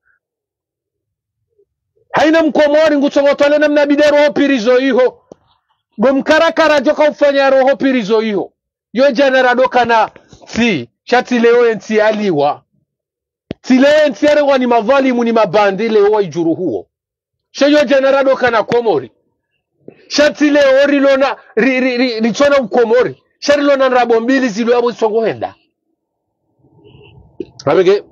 haina mkomori ngusongotwale na mnabidero hopirizo iho gomkarakara joka ufanya roho pirizo iho yo generado kana si shati leo enti aliwa ti leo enti arewa ni mavalimu ni mabandi leo wa ijuru huo sheyo generado kana komori shati leo rilona richona ukomori shari lona nrabo mbili zilo yabo songo henda abege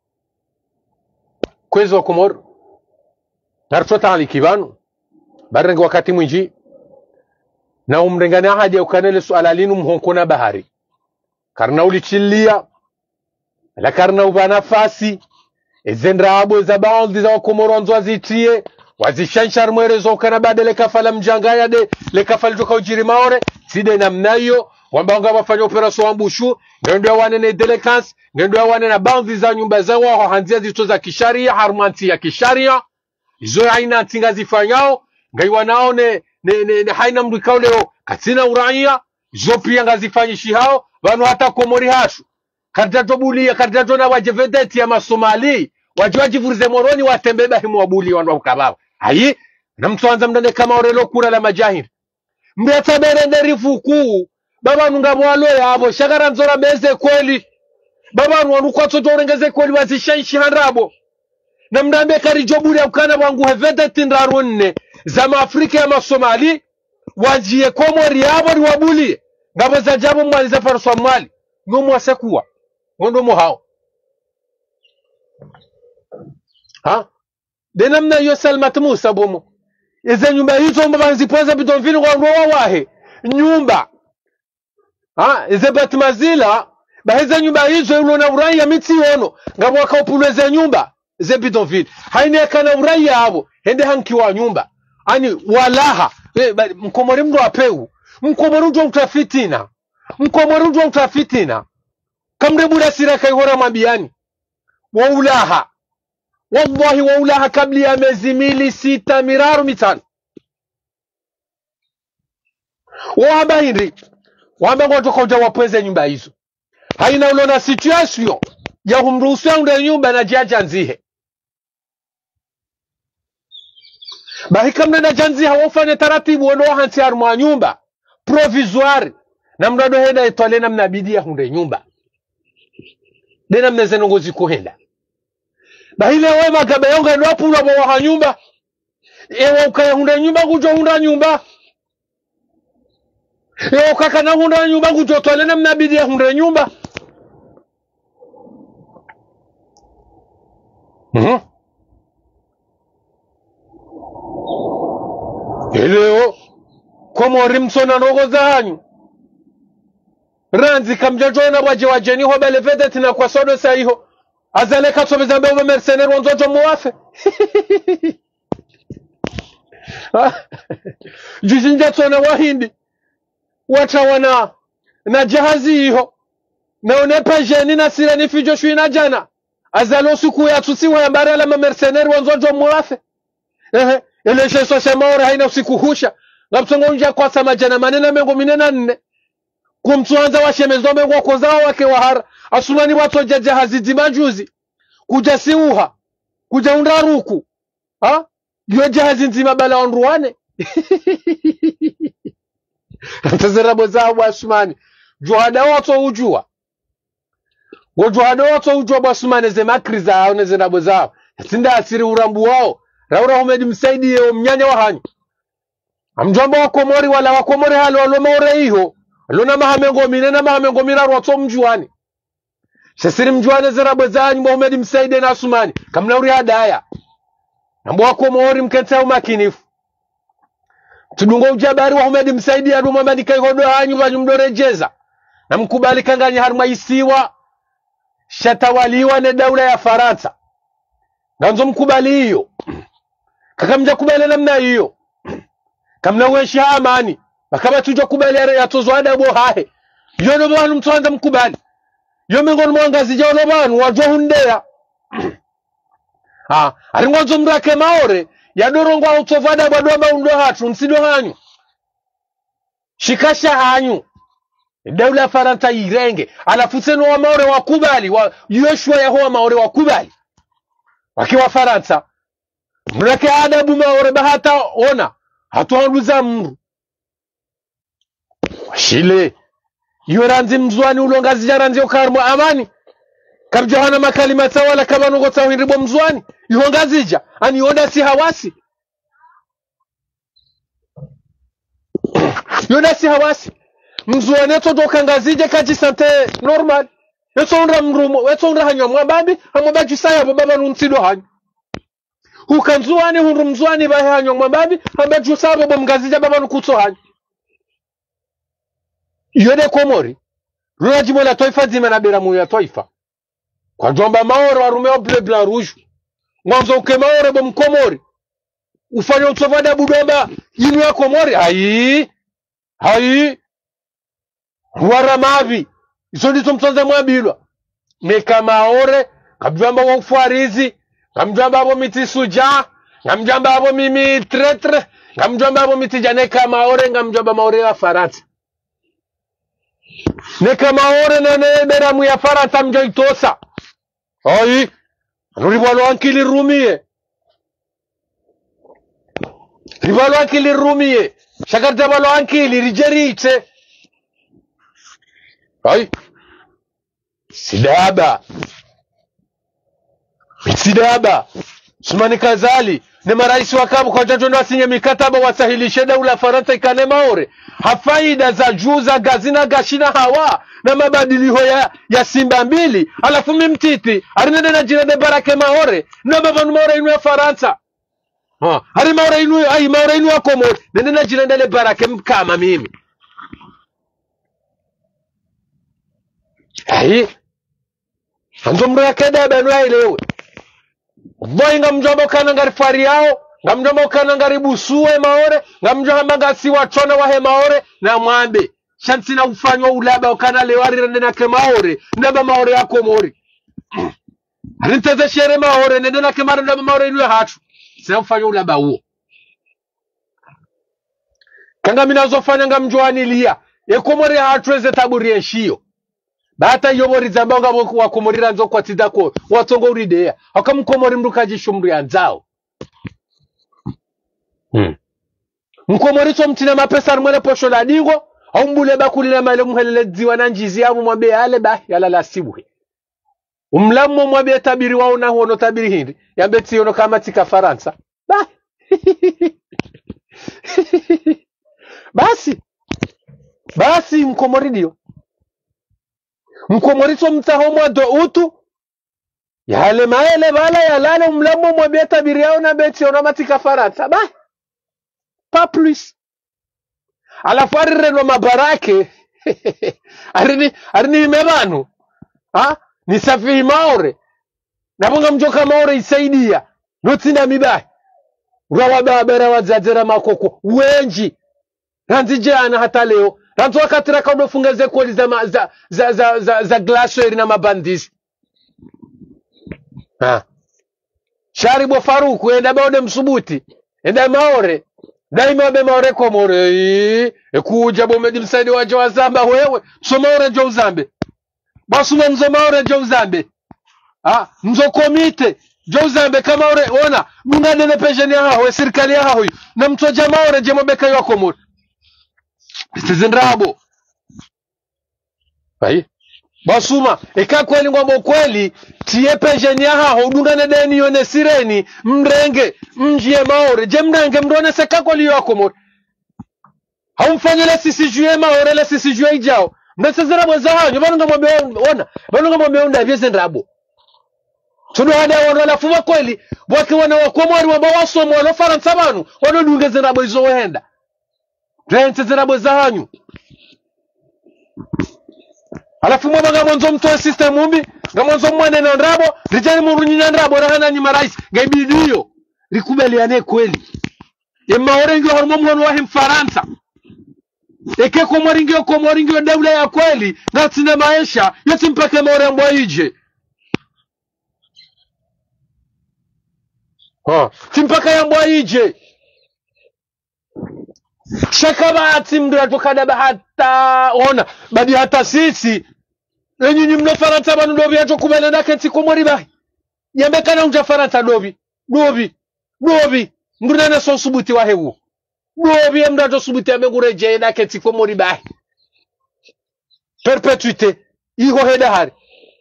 kwezi wa komori narchota alikibanu barenga wakati mwinji na umrengane ahadi ya ukanele suala linu mhonkona bahari karna ulichilia la karna ubanafasi ezendra abo za baadhi za wakomoronzo wazitie wazishanshar mwerezo ukana badele kafala mjangaya de le kafala joka ujiri maore side namnayo wambanga wafanya operasyon wambushu ngendo wane ne delecance ngendo wane na baadhi za nyumba zao hanzia zito za kisharia harmanti ya kisharia izo aina tinga zifanyao ngai wanao ne haina mrikao leo katina uraia izo pia ngazifanyishi hao wanu hata komori hashu karitato bulia karitato na wajevedeti ya masomali wajivuruze moroni watembeba himu wabuli wanu wakababa hayi na mtuanza mdane kama orelo kura la majahiri mbeta berende rifuku baba nungabo walo ya abo shagara nzora beze kweli baba nwanu kwa toto urengeze kweli wazishanshi hanrabo na mdambe karijobuli ya ukana wangu hevedeti ndarunne zama Afrika ya masomali wajie komori yabo ni wabuli ngabo za jabu mwali za faruswa mwali ngomu wasekuwa ngondo mohao ha dena mna yo Salmat Musa bomo eze nyumba hizo mbabanzi poza bidonvili kwa roa wahe nyumba ha eze batmazila baheza nyumba hizo ulona urai ya miti yono ngabo wakaupulweze nyumba ze bidonvili haine kana urai yabo hende hankiwa nyumba ani walaha mkomori mdo apeu mkomori mdo utafitina mkomori mdo utafitina kamrebura siraka ihora mabiani waulaha wallahi waulaha kabli ya mezi mili 6 miraru mitano wahabahindri wamba ngotoka uja wapweze nyumba hizo haina ulona situation ya humruhusu yangu nyumba na jaja nzihe bahika mnena janzi hawafanya taratibu wano hansi armwa nyumba provisoire na mrado henda itwale na mnabidi ya hunde nyumba dena mneze nongozi kuhenda bahile wema gabe yonga ndo apula wa nyumba ewa ukaya hunde nyumba kujo hunda nyumba ewa ukaka na hunda nyumba kujo twale na mnabidi ya hunde nyumba Eleo komori msona nogo za hanyu ranzi kamjajona waje niho belevete na kwa sodo saiho azale katsobeza mbe mercenaire wanzojo muafe jujinja tsona wahindi watawana na jahazi hiho na onepa jeni na sira ni fijo shwina jana azalo suku ya tusiwa ya barala mercenaire wanzojo muafe ele sheso shamaora haina usikuhusha ngapsongo unja kwa samajana manena mengo minena nne kumtuanza washemezo mengo kwa zao wake wahara asumani watu jahazi dimajuzi kuja siuha kuja undaruku ha yo jahazi nzima bala onruane tazerabo zao wasumani juhada watu ujua juhada watu ujua basumani ze makri zao ne zerabo zao tinda asiri urambu wao Raura humedi msaidi yeo mnyanya wa hanyu amjomba wakomori wala wakomori halo walo maure iho alona mahamengo minena mahamengo miraru wato mjuani sesiri mjuane zirabwe zanyu Mohamed Msaide na Asumani kamnauri hadaya nambo wako Komori mkenta umakinifu tudungo ujabari wa Mohamed Msaide ya Ruma madika ihodo hanyu vanyumdorejeza na mkubali kangani haruma isiwa shatawaliwa na daula ya Faransa nanzo mkubali hiyo kakamja kubali namna hiyo kamna weshi amani bakaba tujo kubali ya tozo adabu hahe yono banu mtwanda mkubali yomengon mwangazi jalo banu wajo hundea aringozo mrake maore ya dorongwa utovada badoma undo hatu msido hanyu shikasha hanyu daula ya Faransa irenge alafuseno wa maore wakubali wa Yoshua ya hoa maore wakubali wakiwa Faransa mrake adabu maore bahata ona hatuanduza mru washile yoranzi mzwani ulongazi jaranzi ukarmu amani kabjohana makalima tawala kabanugo tawhiribo mzwani yuhongazija ani yoda si hawasi yoda si hawasi mzwane to dokangazije kaji sante normal yetsonra mrumo yetsonra hanywa mwabambi amwabaji saya baba nuntsido hanyu ukanzuani hunrumzwani bahanywa mwabambi ambaji sabo bomgazije baba nukutso hanyu yode Komori runa jimo la toifa zima na beramu ya toifa kwa jomba maoro wa rumeo bleu blanc rouge mwanzo uke maoro bom Komori ufanye utovada budomba yinu ya Komori hai waramavi iso ndito mtonze mwabilwa meka maore kabjamba wa ufarizi kamjamba abo miti suja kamjamba abo mimi tretre kamjamba abo miti janeka maore kamjamba maore ya Faransa neka maore nene beramu ya Faransa mjoitosa hai ribalo ankili rumie ribalo ankili rumie shakarta balo ankili rijerite hai sidaba Sumani Kazali ne marais wa kabu kwa jajo na sinye mikataba wasahilishe daula Faransa ikane maore hafaida za juu za gazina gashina hawa na mabadiliho ya simba mbili alafu mimtiti arinene na jina de barake maore na babanu maore inu ya Faransa hari maore inu ya Komori nene na jina de barake mkama mimi anzo mrakeda banu ailewe boy ngamjombo kana ngari fari yao ngamjombo kana ngari busuwe maore ngamjombo ngasi wachona wahe maore na mwambe shansi na ufanywa ulaba kana lewari rende na kemaore ndaba maore ya Komori arinteze shere maore nende na kemara ndaba maore inu hatu sina ufanywa ulaba huo kanga minazofanya ngamjoani lia Komori hatu eze taburi eshio bata yobori zambanga wa Komorira nzo kwa tidako watongo uridea akamkomori mrukaji shumri anzao mkomori to mtina mapesa mwele posho la digo au mbule bakuli na male muhelele ziwa na njizi yamu mwabe ale ba yala la sibuhe umlamu mwabe tabiri wao na huono tabiri hindi yambeti yono kama tika Faransa ba basi mkomori dio mkomorito mtahomwa do utu yale maele bala yalale umlamu mwabia tabiri yao na beti yono matika Faransa ba pa plus alafu arireno mabarake arini mebanu ni safihi maore nabunga mjoka maore isaidia notina mibahi rawababera wadzadzera makoko wenji ranzijana hata leo ranzo wakatira kaudo fungeze kodi za glacier na mabandisi Sharibo Faruku enda bode msubuti enda maore daima be maore Komori kuja Mohamed Msaide waje wa Zamba wewe so maore jo Zambe basuma mzo maore jo Zambe mzo komite jo Zambe kama ore ona mungane ne pension ya hawe serikali ya hawe na mtoja maore je mobeka yo Komori sizindrabo basuma kweli ngombo kweli tie pension ya haho udungane deni yone sireni mrenge mjie maore je mrenge mrone sekako liyo Komori haumfanyele sisi jue maore le sisi jue ijao Mnasezera mwazahanyu bano ngameona bano ngameona vyeze ndrabo tuno hada wana lafuwa kweli wake wana wakomori wabawasomo wana Faransa banu wana dungeze ndrabo izo wenda nsezera mwazahanyu alafu mwaba mwanzo mtoe system mumbi mwanzo mwane na ndrabo rijani murunyi na ndrabo rahana ni marais ngaibidiyo rikubaliane kweli yema orengyo hormo mwono wa Faransa eke komoringio dawla ya kweli na tina maisha yote mpaka maorembo ije timpaka ya mbwa ije shakabati mdu atokada hata ona badi hata sisi lenyinyi mno Faransa banu dobi ato kubele na kenti komori bahi yambekana unja Faransa dobi mdu nana so subuti wa hewu dobi mdu ato subuti amegureje na kenti komori bahi perpetuite iho hedahari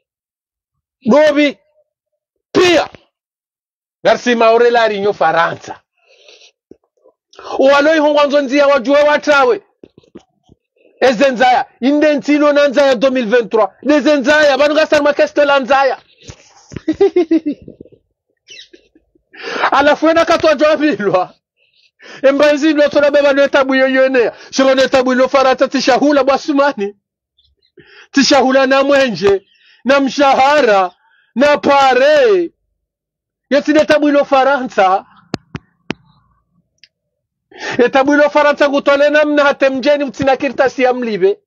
dobi pia garsi maore la rinyo Faransa waloi hongwanzo nzia wajue watawe ezenzaya indentino nanzaya 2023 nezenzaya banu gasar makeste lanzaya alafu ena katwa jwabilwa embanzi ndo tona beba no tabu yoyonea shiro no tabu no Faransa tishahula basumani tishahula na mwenje na mshahara na pare yetine tabu no Faransa etabu ilo Faransa kutole namna hatemjeni mtina kirtasi ya mlibe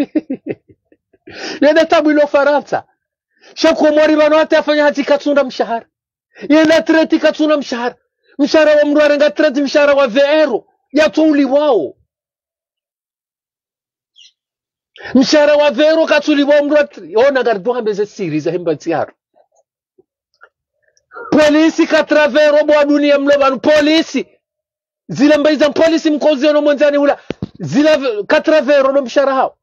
yende tabu ilo Faransa shako mori bano hata afanya hati katsunda mshahara yende treti katsunda mshahara wa mruare nga treti mshahara wa veero ya tuuli wao mshahara wa veero katsuli wao mruare ona garduha mbeze siri za himba tiaro polisi katravero bwa dunia mlobanu polisi zile mbaiza polisi mkozi ono mwanzani hula zile katravero no mshahara hao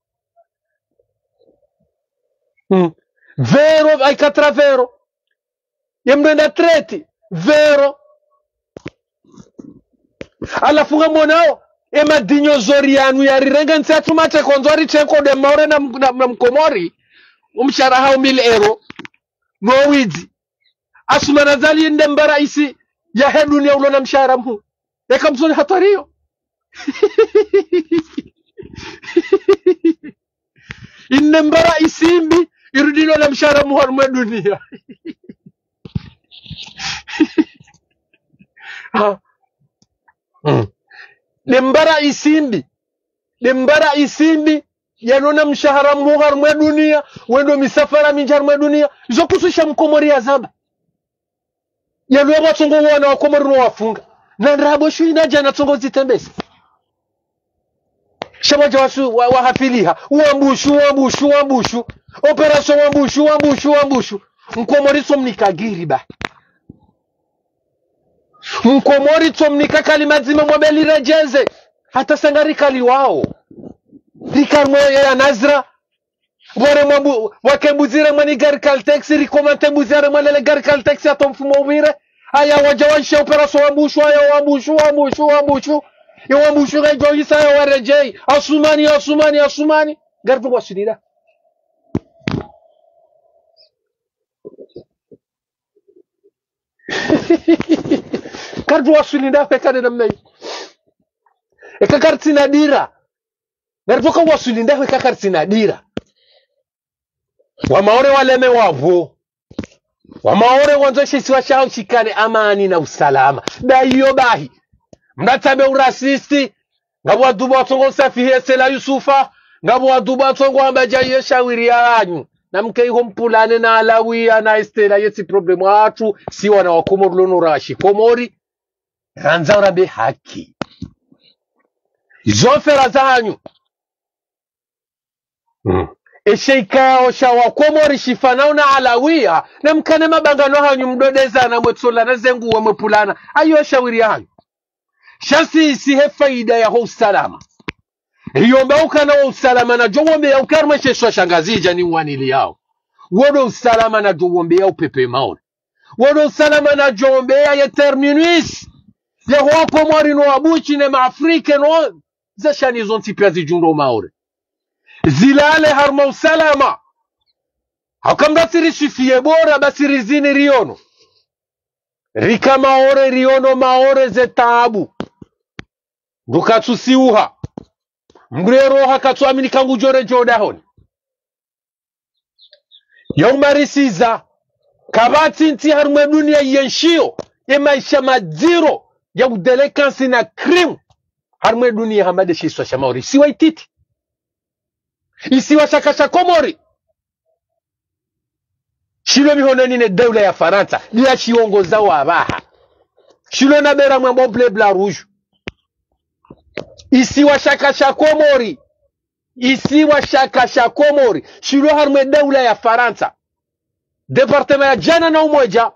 vero ay katravero yemrenda treti vero alafunga mwanao ema dinyo zorianu ya rirenga nsatu mate konzori cheko de maore na mkomori mshahara hao 1000 euro Norwidi asumana zali ende mbara isi ya hedunia ulo na mshahara mhu eka mzoni hatariyo ende mbara isimbi irudilo na mshahara mhu harumwe dunia Dembara isimbi yanona mshahara mhu harumwe dunia wendo misafara minjar mwe dunia izo kususha mkomori ya zaba yaluwa watongo wana wakomori no wafunga na nrabo shu inaja na tongo zitembesi shabaja wasu wahafiliha wambushu operation wambushu mkomori somnikagiri ba mkomori somnikakali mazima mwabeli rejeze hata sangari kali wao rikarmo ya nazra bore mwambu wakembuzire mwani gari kalteksi rikomante mbuzire mwalele gari kalteksi atomfumo ubire haya wajawanshe operation wambushu ya wambushu gajoisa ya warejei asumani garbu wasidida garbu wasidida fekade namnai ekakartina dira garbu ka wasidida ekakartina dira wamaore waleme wavo wamaore wanzo shisiwa shao shikane amani na usalama daiyo bahi mnatabe urasisti ngabo waduba watongo safihe sela Yusufa ngabo waduba watongo ambajaye shawiri yanyu na mkeiho mpulane na alawia na estela yeti problemu watu si wana wakomori lono rashi komori ranza urabe haki izofera zanyu esheika osha wakomori shifanao na alawia na mkane mabangano hanyu mdodeza na mwetsola na zengu wa mwepulana ayo shawiri hanyu shasi isihe faida ya usalama hiyomba ukana wa usalama na jowombe ya ukarma sheswa shangazija ni wanili yao wodo usalama na jowombe ya upepe maone wodo usalama na jowombe ya terminis ya wakomori no abuchi ne maafrike no zashani zonti pia zijundo maore zilale harma usalama hakamdatiri shifie bora basi rizini riono rika maore riono maore ze taabu ndukatsusiuha mgrero hakatsuamini kangu jore jodahoni yaumarisiza kabati nti harumwe dunia yenshio ye maisha madziro ya udelekansi na krim harumwe dunia hamade shiswa shamauri isiwa ititi isiwa shakasha komori shilo mihoneni ne dawla ya Faransa liya chiongoza wa abaha shilo na bera mwambo bla rouge isiwa shakasha komori isiwa shakasha komori shilo harumwe dawla ya Faransa departement ya jana na umoja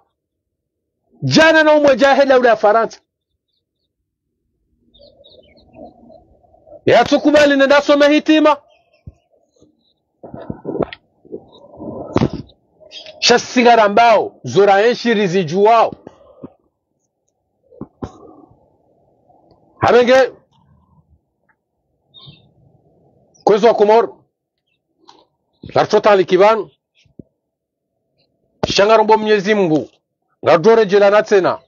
he dawla ya Faransa ya tukubali na dasoma hitima shasigara mbao zora enshi rizijuwao hamenge kwezo wa Komor larchota likibanu shangarombo Mwenyezi Mungu ngadore jelana tena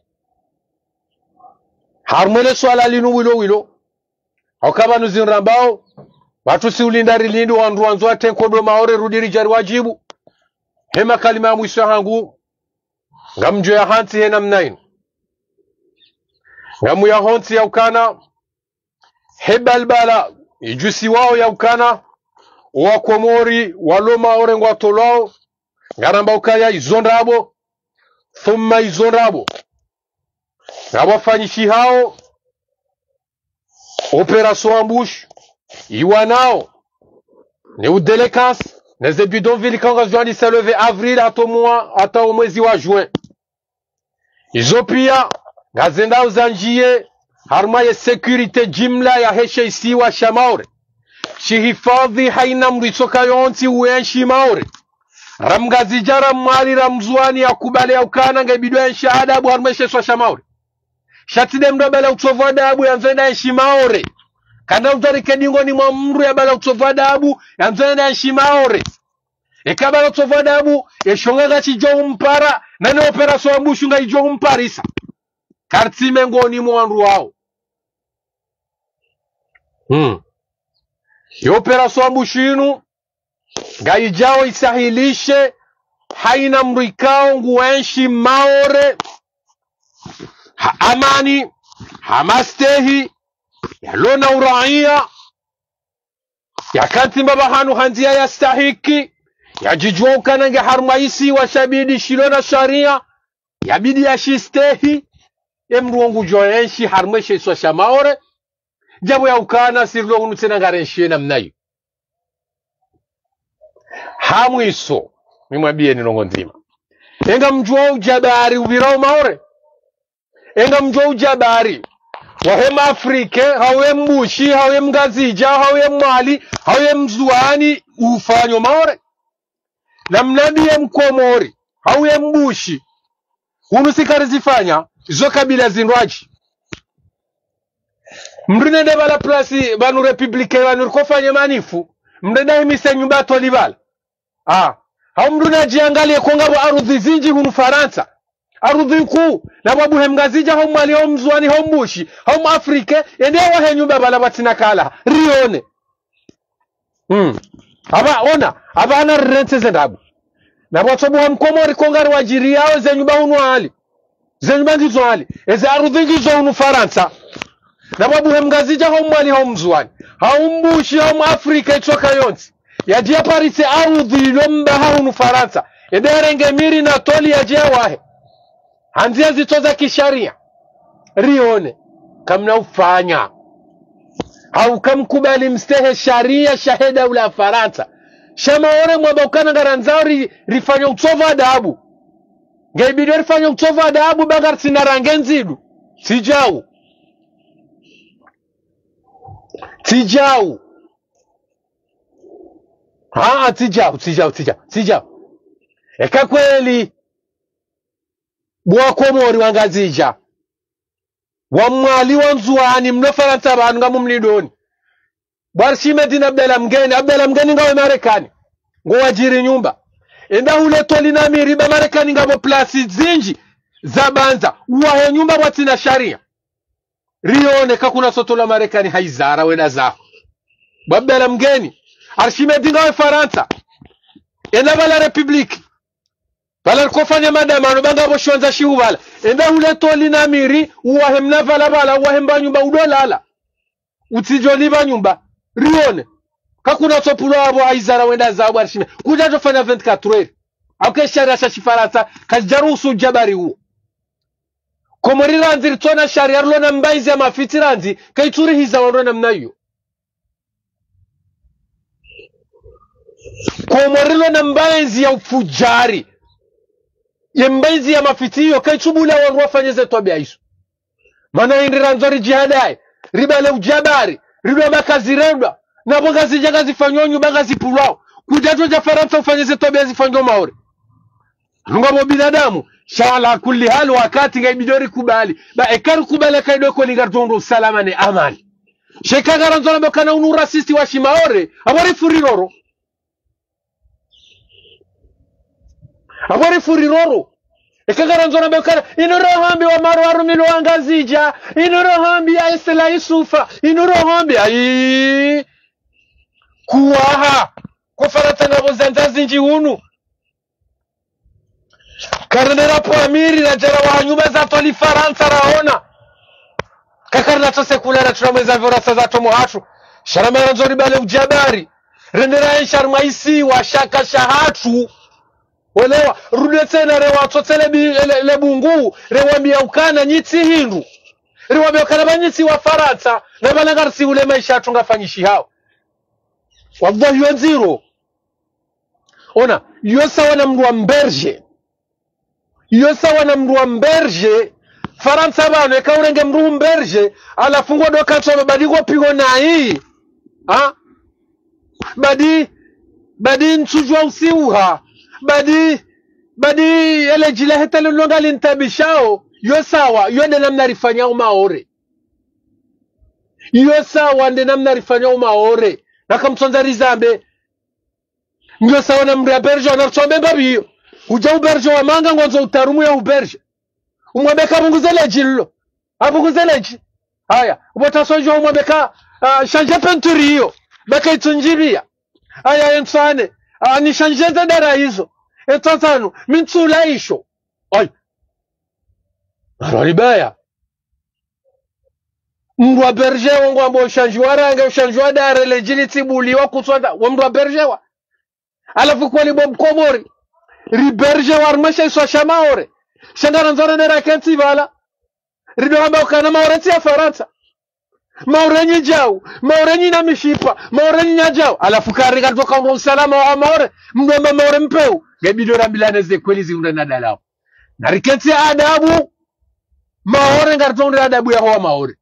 harmele swala linu wilo hakabanu zinrambao watu si ulindari lindu wandu atenkodo maore rudiri jari wajibu hema kalima ya mwisho hangu ngamjo ya hanti hena mnainu ngamu ya honti ya ukana hebalbala ijusi wao ya ukana wa Komori walo maore ngwatolao ngaramba ukaya izonrabo thumma izonrabo ngawafanyishi hao operation ambush iwanao ne udelekans ne bidonville kanga Joani se levé avril hata mwezi wa juin izo pia ngazenda uzanjie harmaye security jimla ya heshe isiwa shamaure shihifadhi haina mritsoka yonti uenshi maure ramgazijara mali ramzwani akubale ya ukana ngebidwa ensha adabu harmeshe swa shamaure shatide mdobele utovu adabu yanzenda enshi maure kanda utarike dingoni mwa mru ya bala utovu adabu yanzenda enshi maure ekabala utovu adabu yeshonga gachi jo mpara nane operasyon ambushu nga ijo mparisa kartime ngoni mwanru wao yo operasyon ambushinu nga ijao isahilishe haina mrikao nguenshi maore amani hamastehi yalona uraia yakati mbabahanu hanzia ya stahiki yajijua ukanange harmaisi wa shabidi shilona sharia yabidi ya shistehi emruongu joenshi harmeshe iswa shamaore jabo ya ukana sirlo unutena ngarenshi na mnayu hamu iso mimwabie ninongo nzima enga mjua ujabari ubirao maore enga mjua ujabari wahema Afrike hawe mbushi hawe mgazija hawe mwali hawe mzuani ufanyo maore na mnabie mkomori hawe mbushi unusikari zifanya izo kabila zinwaji mrine bala plasi banu republike banu kofanya manifu mrina himise nyumba tolibala hao mruna jiangalie kongabo arudhi zinji hunu Faransa arudhi kuu na babu hemgazija hao mwali hao mzuani hao mbushi hao Afrike endewa he nyumba bala batina kala rione aba ona aba ana rente zendabu na watobu wa Mkomori kongari wajiri yao ze nyumba hunu hali ze nyumba ngizo hali eze arudhi ngizo hunu Faransa na babu hemgazija hao mwali hao mzuani hao mbushi hao Afrika itoka yonti yajia parise arudhi lomba hao hunu Faransa ederenge miri na toli yajia wahe hanzia zitoza kisharia rione kamna ufanya au kamkubali mstehe sharia shaheda ula Faransa shamaore mwabakana garanzauri rifanya utovu adabu ngaibido rifanya utovu adabu bagar sinarangenzidu tijau tijau eka kweli bwa Komori wangazija wa mwali wanzuani mno Faransa banu ngamu mnidoni Barshime dina Abdala mgeni ngawe Marekani ngo wajiri nyumba enda ule toli na miriba Marekani ngabo plasi zinji za banza uwahe nyumba watina sharia rione kakuna soto la Marekani haizara wena zako Abdala mgeni Arshime dina ngawe Faransa enda bala republiki bala kofanya madamano banga boshonza shiubala enda ule toli na miri uwahe mnavala bala uwahe mba nyumba udolala utijoli ba nyumba rione kakuna topulo abo aizara wenda zabo Arshime kuja tofanya 24 heures auke sharia shashi Faransa kajarusu jabari huo komori ranzi ritona sharia rulona mbaizi ya mafiti ranzi kaituri hiza warona mnayo komori rulona mbaizi ya ufujari ya mbaizi ya mafiti hiyo kaitubula warua fanyeze tobi aisu mana hindi ranzori jihadai ribale ujabari ribe makazi renda na bonga zijaga zifanyonyu banga zipulao kujato ja Faransa ufanyeze tobi ya zifanyo maori ngabo binadamu shala kulli hal wakati ngaibidori kubali ba ekar kubala kaido ko lingartondo salama ne amani sheka garanzona bakana unu rasisti wa shimaore abari furiroro ekagaranzona bakana inorohambi wa marwaru milwangazija inorohambi ya Isla Yusufa inorohambi ai kuwaha ko Faransa na bozanzazi njihunu karnera po amiri na jara wa nyumba za toli Faransa raona kakarna to sekulara turamweza vorasa za tomo hatu sharamara nzori bale ujabari rendera ensharma isi wa shaka shahatu olewa rudetena rewa totele le bungu rewambia ukana nyiti hindu rewambia ukana banyiti wa Faransa na balangarsi ule maisha tungafanyishi hao wallahi wenziro ona yosa wana mdu wa mberge Faransa bano ekaurenge mdu mberge alafungwa doka tobe badigwa pigo na hii badi nsujwa usiuha badi ele jile hetele longa lintabishao yosawa yode namna rifanya umaore yosawa nde namna rifanya umaore nakamtsonza rizambe yosawa na mdu ya berge anatsombe babiyo uja uberge wa manga ngonzo utarumu ya uberge umwabeka bunguzele jillo abunguzele ji haya ubotasojo umwabeka shanje penturi hiyo beka itunjibia haya ensane ni shanje dara hizo etotano mitsula isho ay aribaya mwa berge wangu ambo shanjwa ranga ushanjwa dara lejili tibuli wa kutsonda wa mwa berge wa alafu kwa libo mkomori riberge warmasha iswa shamaore shangara nzora nera kenti vala rido amba ukana maoreti ya Faransa maurenyi jau maurenyi na mishipa maurenyi nyajau alafu kariga toka ngo usalama wa maore mdomba maore mpeu gebido rambilane ze kweli ziunda na dalao na riketi adabu maore ngartonde adabu ya hoa maore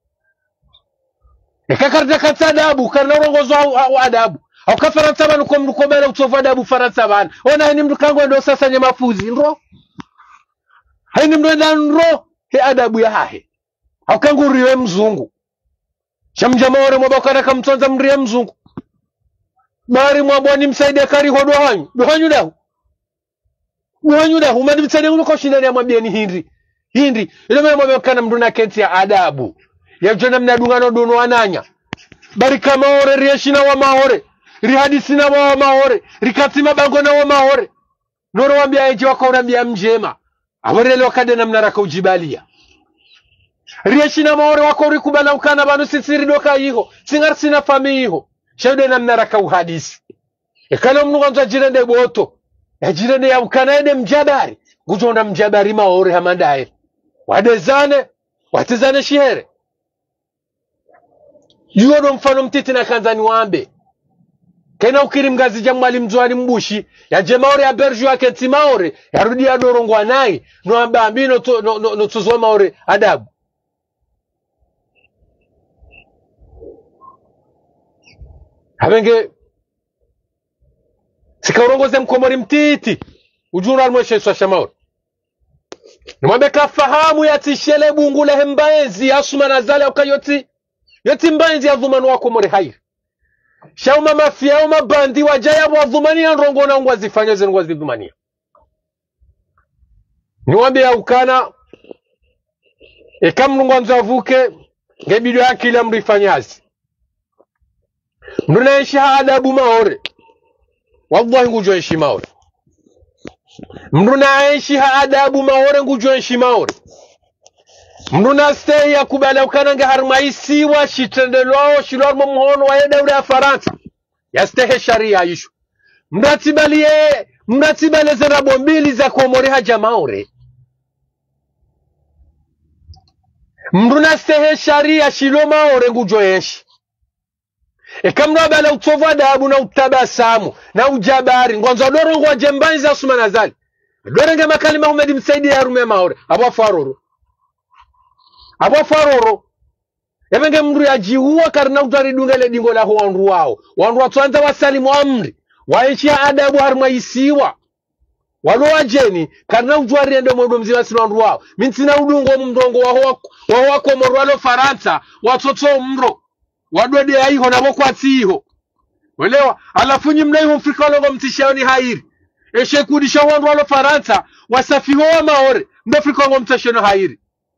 ekakarta kata adabu karna urongozo au adabu au ka Faransa banu kwa mnukomela utovu adabu Faransa banu ona ni mdu kangu ndo sasa nye mafuzi nro haini mdu enda nro he adabu ya hahe au kangu riwe mzungu shamja maore mwabakana kamtonza mriye mzungu bari mwabwani msaide kari ho dohanyu dahu umadi msaide unuko shindani ya mwabieni hindi ile mwabakana mdu na kenti ya adabu ya jona mnadungano dono wananya bari kamaore riyeshina wa maore rihadisina wa maore rikatima bangona wa maore noro wambia eji waka unambia mjema awarele wakade na mnaraka ujibalia riyeshina maore wako urikubala ukana banu sisiri doka hiho singar sina fami hiho shaude na mnaraka uhadisi ekana mnuganza jirende boto ya jirende ya ukana ede mjabari gujonda mjabari maore hamandae wadezane watizane shihere yuodo mfano mtiti na kanzani wambe kena ukiri mgazi jamwali mzuani mbushi ya jemaore ya berju ya kenti maore ya rudi ya dorongwa nai no ambino no tuzwa maore adabu habenge sikarongoze mkomori mtiti ujura almweshe swasha maore nwambe kafahamu ya tishele bungu le hembaenzi ya sumana zale ukayoti yoti mbaenzi ya dhumanu wako mori hairi shauma mafia uma bandi wajaya wadhumania nrongo na ngwazifanya ze ngwazidhumania niwambia ukana ekamnungu nzavuke ngebido yake ile mrifanyazi mnduna ishi adabu maore wallahi ngujo ishi maore mnduna ishi adabu maore ngujo ishi maore mnduna stay ya kubala ukana nge harmaisi wa shitendelwao shilor mhono wa yeda ya Faransa ya stay sharia ishu mratibale za rabombili za komori haja maore mnduna stay sharia shilo maore ngujo ishi ekamno bala utovu adabu na utabasamu na ujabari ngonzo doro ngwa jembanza Osman Azali doro nge makalima Ahmed msaidi ya rume maore abo faroro yabenge mndu yajihuwa karna utari dungele dingo la ho wandu wao wandu watwanza wasalimu amri waichi adabu harmaisiwa walo wajeni karna ujwari ndo modo mziwa sino wandu wao mintina udungo mndongo wa komorwalo Faransa watoto mro wadwede aiho na bokwatiho welewa alafunyi mnaiho mfrika longo mtishaoni hairi eshekudisha wandu walo Faransa wasafiho wa maore mdafrika longo mtishaoni hairi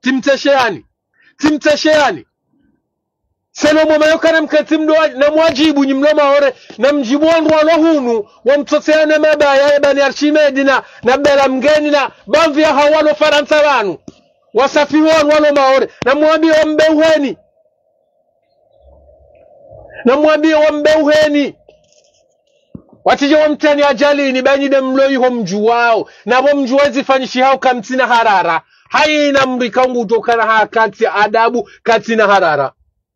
timtesheani Selomo mayokana mkatimdo na mwajibu nyimlo maore na mjibu wandu walo hunu wamtoteane mabaya ya Bani Archimedi na bela mgeni na bamvi ya hawalo Faransa wanu wasafiho walo maore na mwambie wambeuheni watije wamtani ajalini banyide mloiho mjuwao na bo mjuwezi fanyishi hao kamtina harara haina mrika ngu utokana haa kati adabu katina harara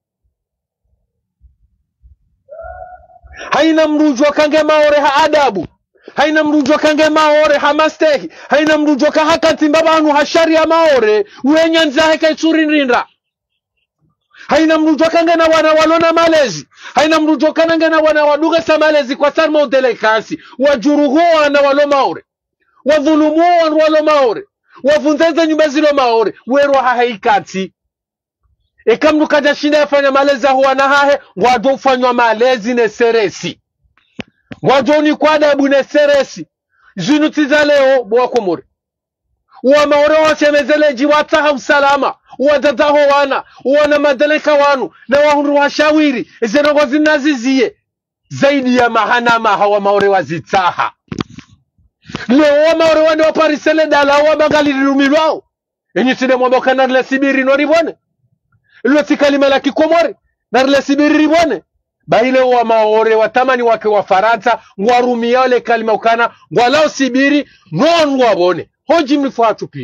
haina mrujwa kange maore ha adabu haina mrujwa kange maore ha mastehi haina mrujwa ka hakati mbabanu ha sharia maore uenya nzahe kaitsurinrinda haina mrujwa kange na wana walona malezi haina mrujwa kange na wana waduga sa malezi kwa sarma udelekasi wajuruhuwa na walo maore wadhulumuwa walo maore wavunzeza nyumba zilo maore werwa haikati ekamnu kaja shinda yafanya malezi huwa na hahe wado ufanywa malezi ne seresi wado ni kwa adabu ne seresi zinuti za leo buwa kumuri uwa maore wachemezele jiwataha usalama uwa dadaho wana madeleka wanu na wahundu washawiri izenongo zinazizie zaidi ya mahanama hawa maore wazitaha leo wa maore wande wa parisele dala wa bagali lumilwao enyi side mwamboka narle sibiri noribone ilo tikalima la kikomori narle sibiri ribone baile wa maore watamani wake wa Faransa ngwarumia ole kalima ukana ngwalao sibiri non wabone hoji mnifuatu pia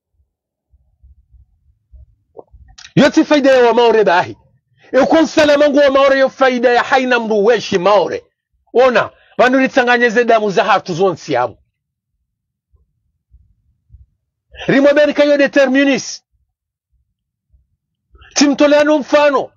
yoti faida ya wa maore bahi ukon salama ngwa maore yo faida ya haina mdu weshi maore ona bandu litanganyeze damu za hatu zonsi yabu rimobeni kayo determinis timtoleano mfano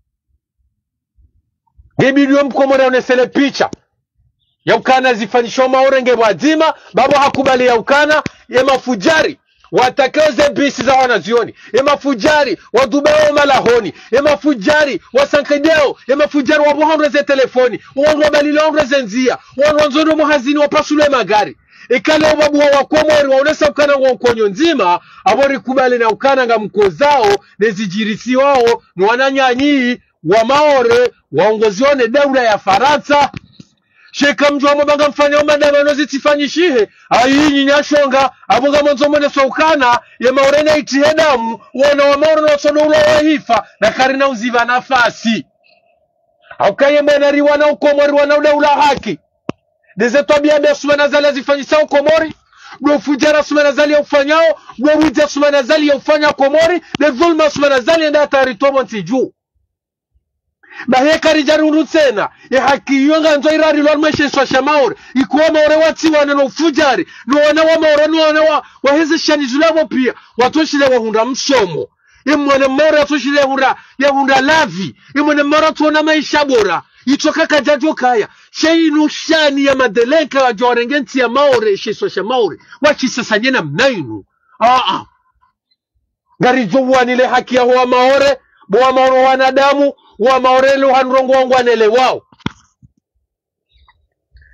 gebidiyo mkomore unesele picha ya ukana zifanyisho maore ngebwazima babo hakubali ya ukana ya mafujari watakeze bisi za wanazioni ya mafujari wadubeo malahoni ya mafujari wasankideo ya mafujari wabuhonreze telefoni wabalilonreze nzia wanwanzono muhazini wapasule magari ikale wabuwa wakomori waonesa ukana wankonyo nzima abori kubali na ukana nga mkozao nezijirisi wao ni wananyanyi wa maore waongozione daula ya Faransa sheka mjua mbanga mfanya umadamano zitifanyishihe ayinyi nyashonga abunga mwanzo mwene soukana ya maorena itihedamu wana wa maore na sono ulo wa hifa na karina uziva nafasi aukaye mwenari wana ukomori wana daula haki dezeto biambe Osman Azali azifanyisa ukomori gwe fujara Osman Azali ya ufanyao gwe wija Osman Azali ya ufanya ukomori de dhulma Osman Azali enda taritomo ntiju baheka rijarundu tena ya haki yonga nzo irari lwa mweshe swasha maore ikuwa maore wati wana no fujari no wana wa maore no wana wa heze shani zulabo pia watoshile wahunda msomo imwane maore watoshile hunda lavi imwane maore tuona maisha bora itoka kajajo kaya sheinu shani ya madeleka wa jorengenti ya maore shesosha maore wachisasanye na mnainu gari jowa nile haki ya huwa maore buwa maore wanadamu wa maore lo hanrongo wangu anele wao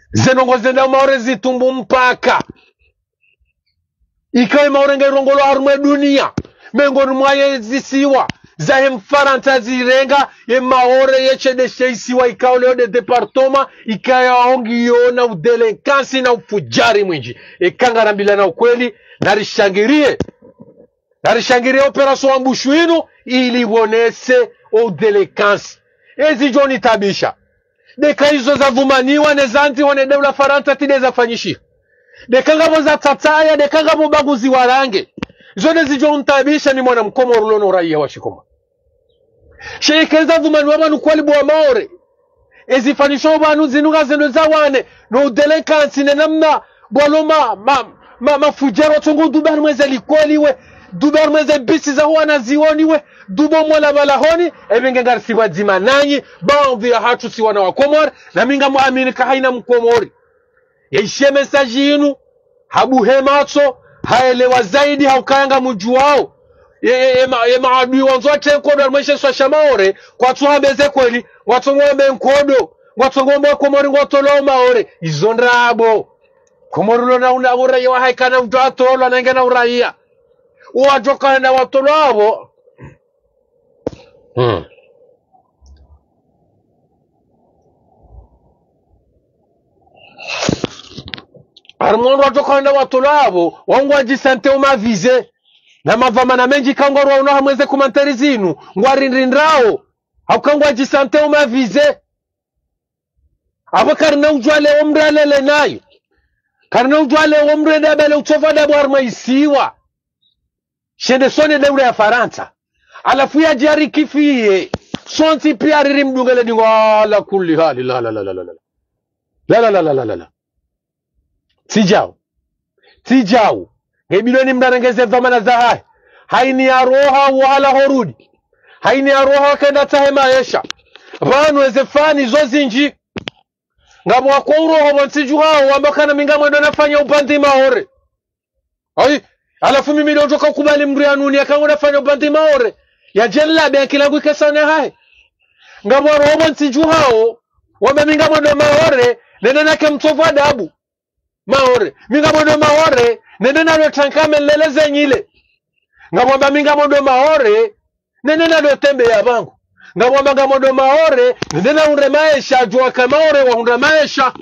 zenongo zenda maore zitumbu mpaka ikawe maore ngairongolo harumwe dunia mengoni mwaye zisiwa za mfaranta zirenga ye maore yechedeshe isiwa ikawe leo de departoma ikaya hongi yona udelekansi na ufujari mwinji ikangarambila na ukweli narishangirie operasyon ambushu inu ili wonese udelekansi ezi joni tabisha deka hizo za vumaniwa nezanti wane deula faranta tide za fanyishi deka ngabo za tataya deka ngabo baguzi warange zone zijo untabisha ni mwana mkomo ulono raia wa shikoma sheikeza vumaniwa banu kwali buwa maore ezi fanisho banu zinuga zendo za wane no udelekansi nenamna buwaloma mafujero tongo dubani mweze likweliwe dubar mweze bisi za huwa na zioniwe dubo mwala balahoni ebenge ngarisi wadzima nanyi baadhi ya hatu si wana wa Komori na minga muamini kahaina mkomori yaishie mesaji inu habu hemato haelewa zaidi haukayanga mjuwao ye maadui wanzote nkodo almeshe swasha maore kwa tuhabeze kweli watongombe nkodo watongombe Komori ngotolo maore izondrabo Komori lona una ya haikana mtu atolo anangena uraia uwajoka na watolo abo Armondo watoka watolo abo wangwa jisante umavize na mavamana menji kangorwa unaha mweze kumanteri zinu ngwarindrao haukangwa jisante umavize abo karna ujwale omralele nayo karna ujwale omrede bele utofada bwarma isiwa shende sone deure ya Faransa alafu ya jari kifie sonti pia ririmdungele dingo ala kulli hali la tijao ngebiloni mdarengeze dhamana za hai haini ya roha wala horudi haini ya roha kenda tahe maesha vanu ezefani zozinji ngabo wako uroho monsiju hao wambakana mingamwe ndo nafanya upandi maore ai alafu mimi ndo toka kubali mrianuni akango nafanya upandi maore ya jella be kilangu kesana hai ngabo roho monsiju hao wamba mingamwe ndo maore nenda nake mtovu adabu maore mingamwe ndo maore nenda nalo tankame leleze nyile ngabo mingamwe ndo maore nenda nalo tembe ya bangu ngabo ndo maore nenda na unre maisha jua kama maore wa unre maisha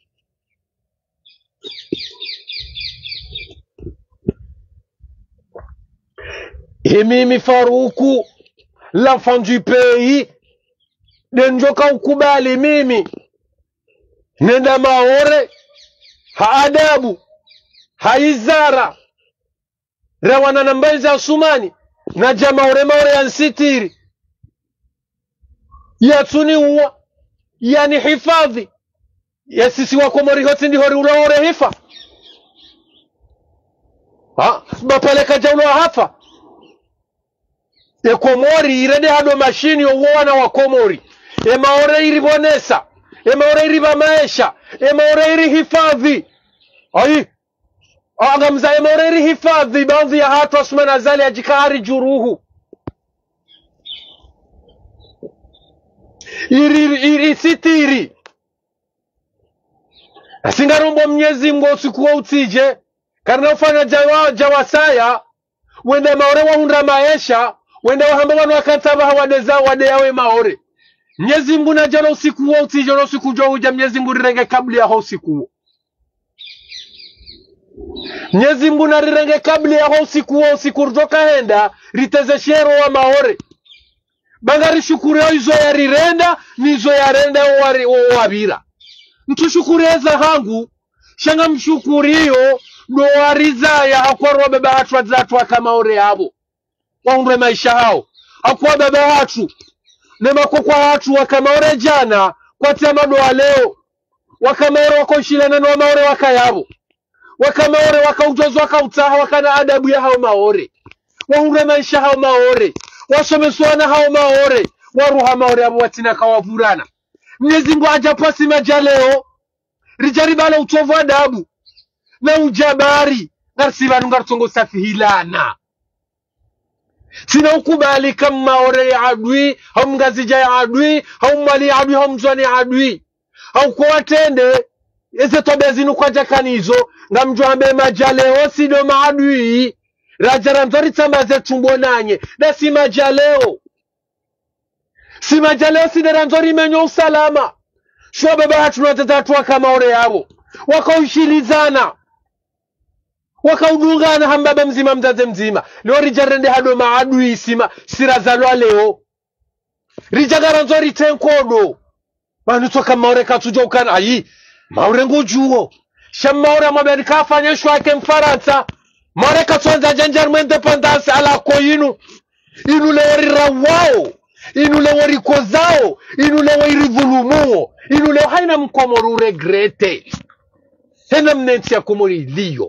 Mimi Faruku l'enfant du pays denjoka ukubali mimi nenda maore haadabu haizara rawana nambaza Usumani na jamaore maore yansitiri yatuni uwa yani hifadhi ya sisi wa Komori hoti ndi hori ulaore hifa bapeleka jaulo hafa ya Komori irede hado mashini uwana wa Komori maore iri bonesa maore iri bamaesha maore iri hifadhi agamza maore iri hifadhi baadhi ya hatu Usman Azali ajikari juruhu iri sitiri asingarombo Mwenyezi Mungu usiku wa utije karna ufanya jawasaya wende maore wahunda maesha wende wahamba wanu wakataba hawadeza wade yawe maore Mwenyezi Mungu na jalo usiku wa utije na usiku jo uja Mwenyezi Mungu rirenge kabli ya ho usiku Mwenyezi Mungu na rirenge kabli ya ho usiku rutoka henda riteze shero wa maore bangari shukuri hizo ya rirenda nizo ya renda wabira mtushukurieza hangu shanga mshukuriyo doariza ya hakuwa baba hatu wazatu wakamaore habo waundwe maisha hao hakuwa baba hatu nema kwa hatu wakamaore jana kwa temado wa leo wakamaore wako shilana na maore wakayabo wakamaore wakaujozo wakautaha wakana adabu ya hao maore waundwe maisha hao maore wasomeswana hao maore waruha maore abo watina kawavurana Mwenyezi Mungu ajapasi majaleo rijaribala utovu adabu na ujabari ngarsibanu ngartongo safihilana sina ukubali kama maore ya adui hau mgazija ya adui hau mali ya adui hau mzwani ya adui hau kwa tende eze tobezinu kwa jakanizo ngamjwambe majaleo sido maadui rajara nzori tsambaze tumbo nanye na si majaleo sidera nzori menyo usalama shwa baba hatunatatatuwa kama ore yabo wakaushilizana wakaudungana hambaba mzima mzaze mzima leo rijarende hado maadui sirazalwa leo rijagara nzori tenkodo manu toka maore katuja ukana ayi maore ngujuo shamaore mabani kafanya shwa ke mfaransa maore katonza janjar mu independence ala koyinu inu lewori rawao inu lewori kozao inu lewori dhulumu inu lewo haina mkomoru regrete hena mnenti ya komori liyo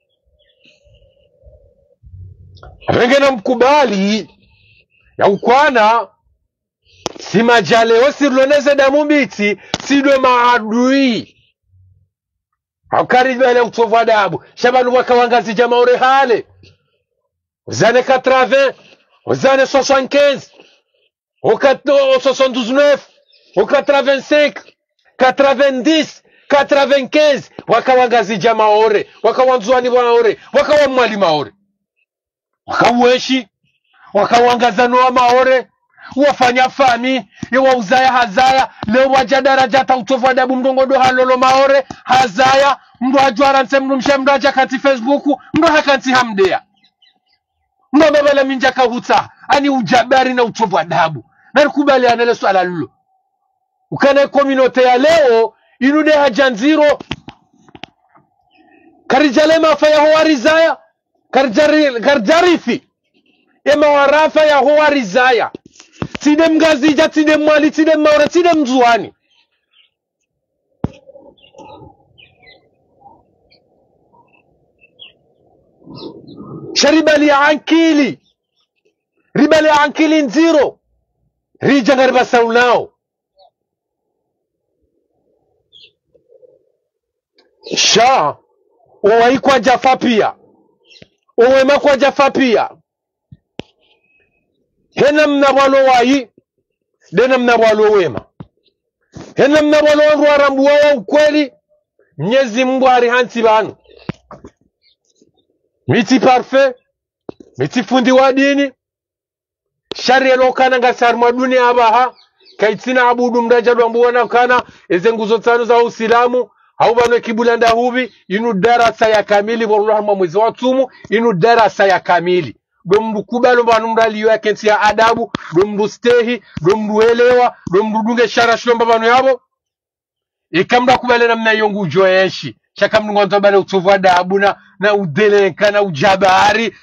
rengena mkubali ya ukwana si majaleo sirloneze damu mbiti sidwe maadui hakari vile utovu adabu shabanu wakawangazi jamaure hale uzane 80 uzane 75 au 79 au 85 90 95 wakawangazi jamaure wakawanzuani waore wakawamwali maore wakaueshi wakawangazano maore wafanya fami yewa uzaya hazaya leo wajadaraja hata utovu adabu mdongodo halolo maore hazaya mdu ajwara nse mdu mshemdaja kanti Facebook mdu hakanti hamdea mdu mabala minja kahuta ani ujabari na utovu adabu na nikubali anele swala lulo ukane kominote ya leo inude hajanziro karijalema faya huwarizaya karjarifi ema warafa ya huwarizaya tide mgazija tide mwali tide maura tide mzuani sharibali ankili nziro rija ngariba saunao sha owaikwa jafa pia owema kwa jafa pia hena mnabwalo wayi dena mnabwalo wema hena mnabwalo wangu warambuwa wa ukweli Mwenyezi Mungu harihanti banu miti parfait miti fundi wa dini shari elokana ngasar maduni abaha kaitina abudu mdaja mbuwana kana eze nguzo tano za Uislamu au bano kibulanda hubi inu darasa ya kamili wallahi mwezi wa tumu inu darasa ya kamili domdu kubalo banu mraliyo ya kensi ya adabu domdu stehi domdu elewa domdu dunge shara shomba banu yabo ikamda kubale na mna yongu joyeshi shaka mngonto bale utovu adabu na udelenka na ujabari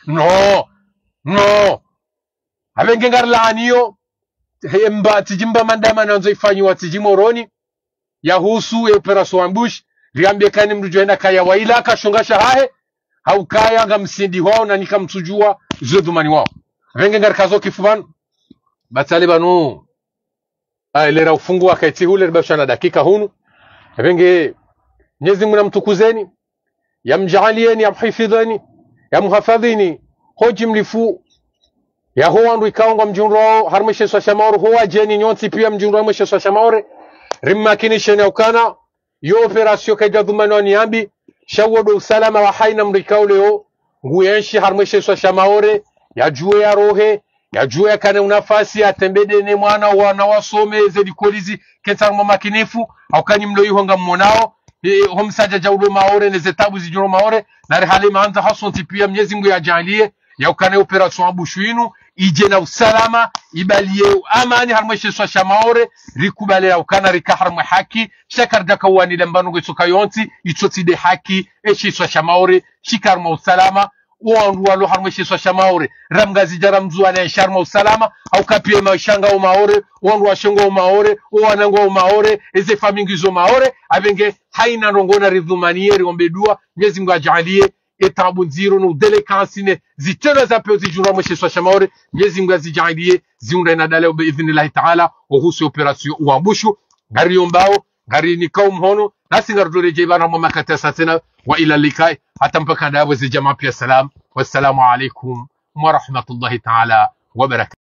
no abenge ngarlaniyo hemba tijimba mandama nanzo ifanyiwa tijimoroni yahusu operation ambush riambie kani mrujoenda kaya waila kashongasha hahe au kaya ngamsindi wao na nikamsujua zedumani wao abenge ngarkazo kifuban batale banu lera ufungua kaiti hule ribashana dakika hunu abenge Mwenyezi Mungu namtukuzeni yamjaalieni yamhifidheni yamhafadhini hoji mlifu ya huwa ndu ikaongwa mjunro harmishe swa shamauru huwa jeni nyonti pia mjunro harmishe swa shamaure rimma kinishene ukana yo operasyon kaja dhumano niambi shawodo usalama wa haina mrikauleo nguyenshi harmishe swa shamaure ya juwe ya rohe ya juwe ya kane unafasi ya tembede ne mwana wana wasome zedi kolizi kentar mamakinifu au kanyi mlo yuhonga mmonao homsaja jaudo maore ne zetabu zijuro maore na rehali maanza hasonti pia Mwenyezi Mungu yajalie ya ukane operasyon abushuinu ije na usalama ibalie amani harmeshe swa shamaore rikubale ya ukana rikaharmwe haki shakar daka wani lembanu gitsuka yonti itoti de haki eshi swa shamaore shikarma usalama uandu walo harmeshe swa shamaore ramgazi jaramzuane ya sharma usalama au kapie maishanga umaore uandu wa shengo umaore uanango umaore eze famingizo maore abenge haina rongona ridhumaniye rigombedua Mwenyezi Mungu ajalie etabu nziro no delekansine zitena za peo zijura mweshe swa shamaore Mwenyezi Mungu azijalie ziunda inadale biidhnillah ta'ala uhusu operasyon uambushu gari yombao gari ni kaum hono nasi ngarudore jebana mwamakata satena wa ila likai hata mpaka dawe zi jamaa pia salam wassalamu alaikum wa rahmatullahi ta'ala wa barakatuh.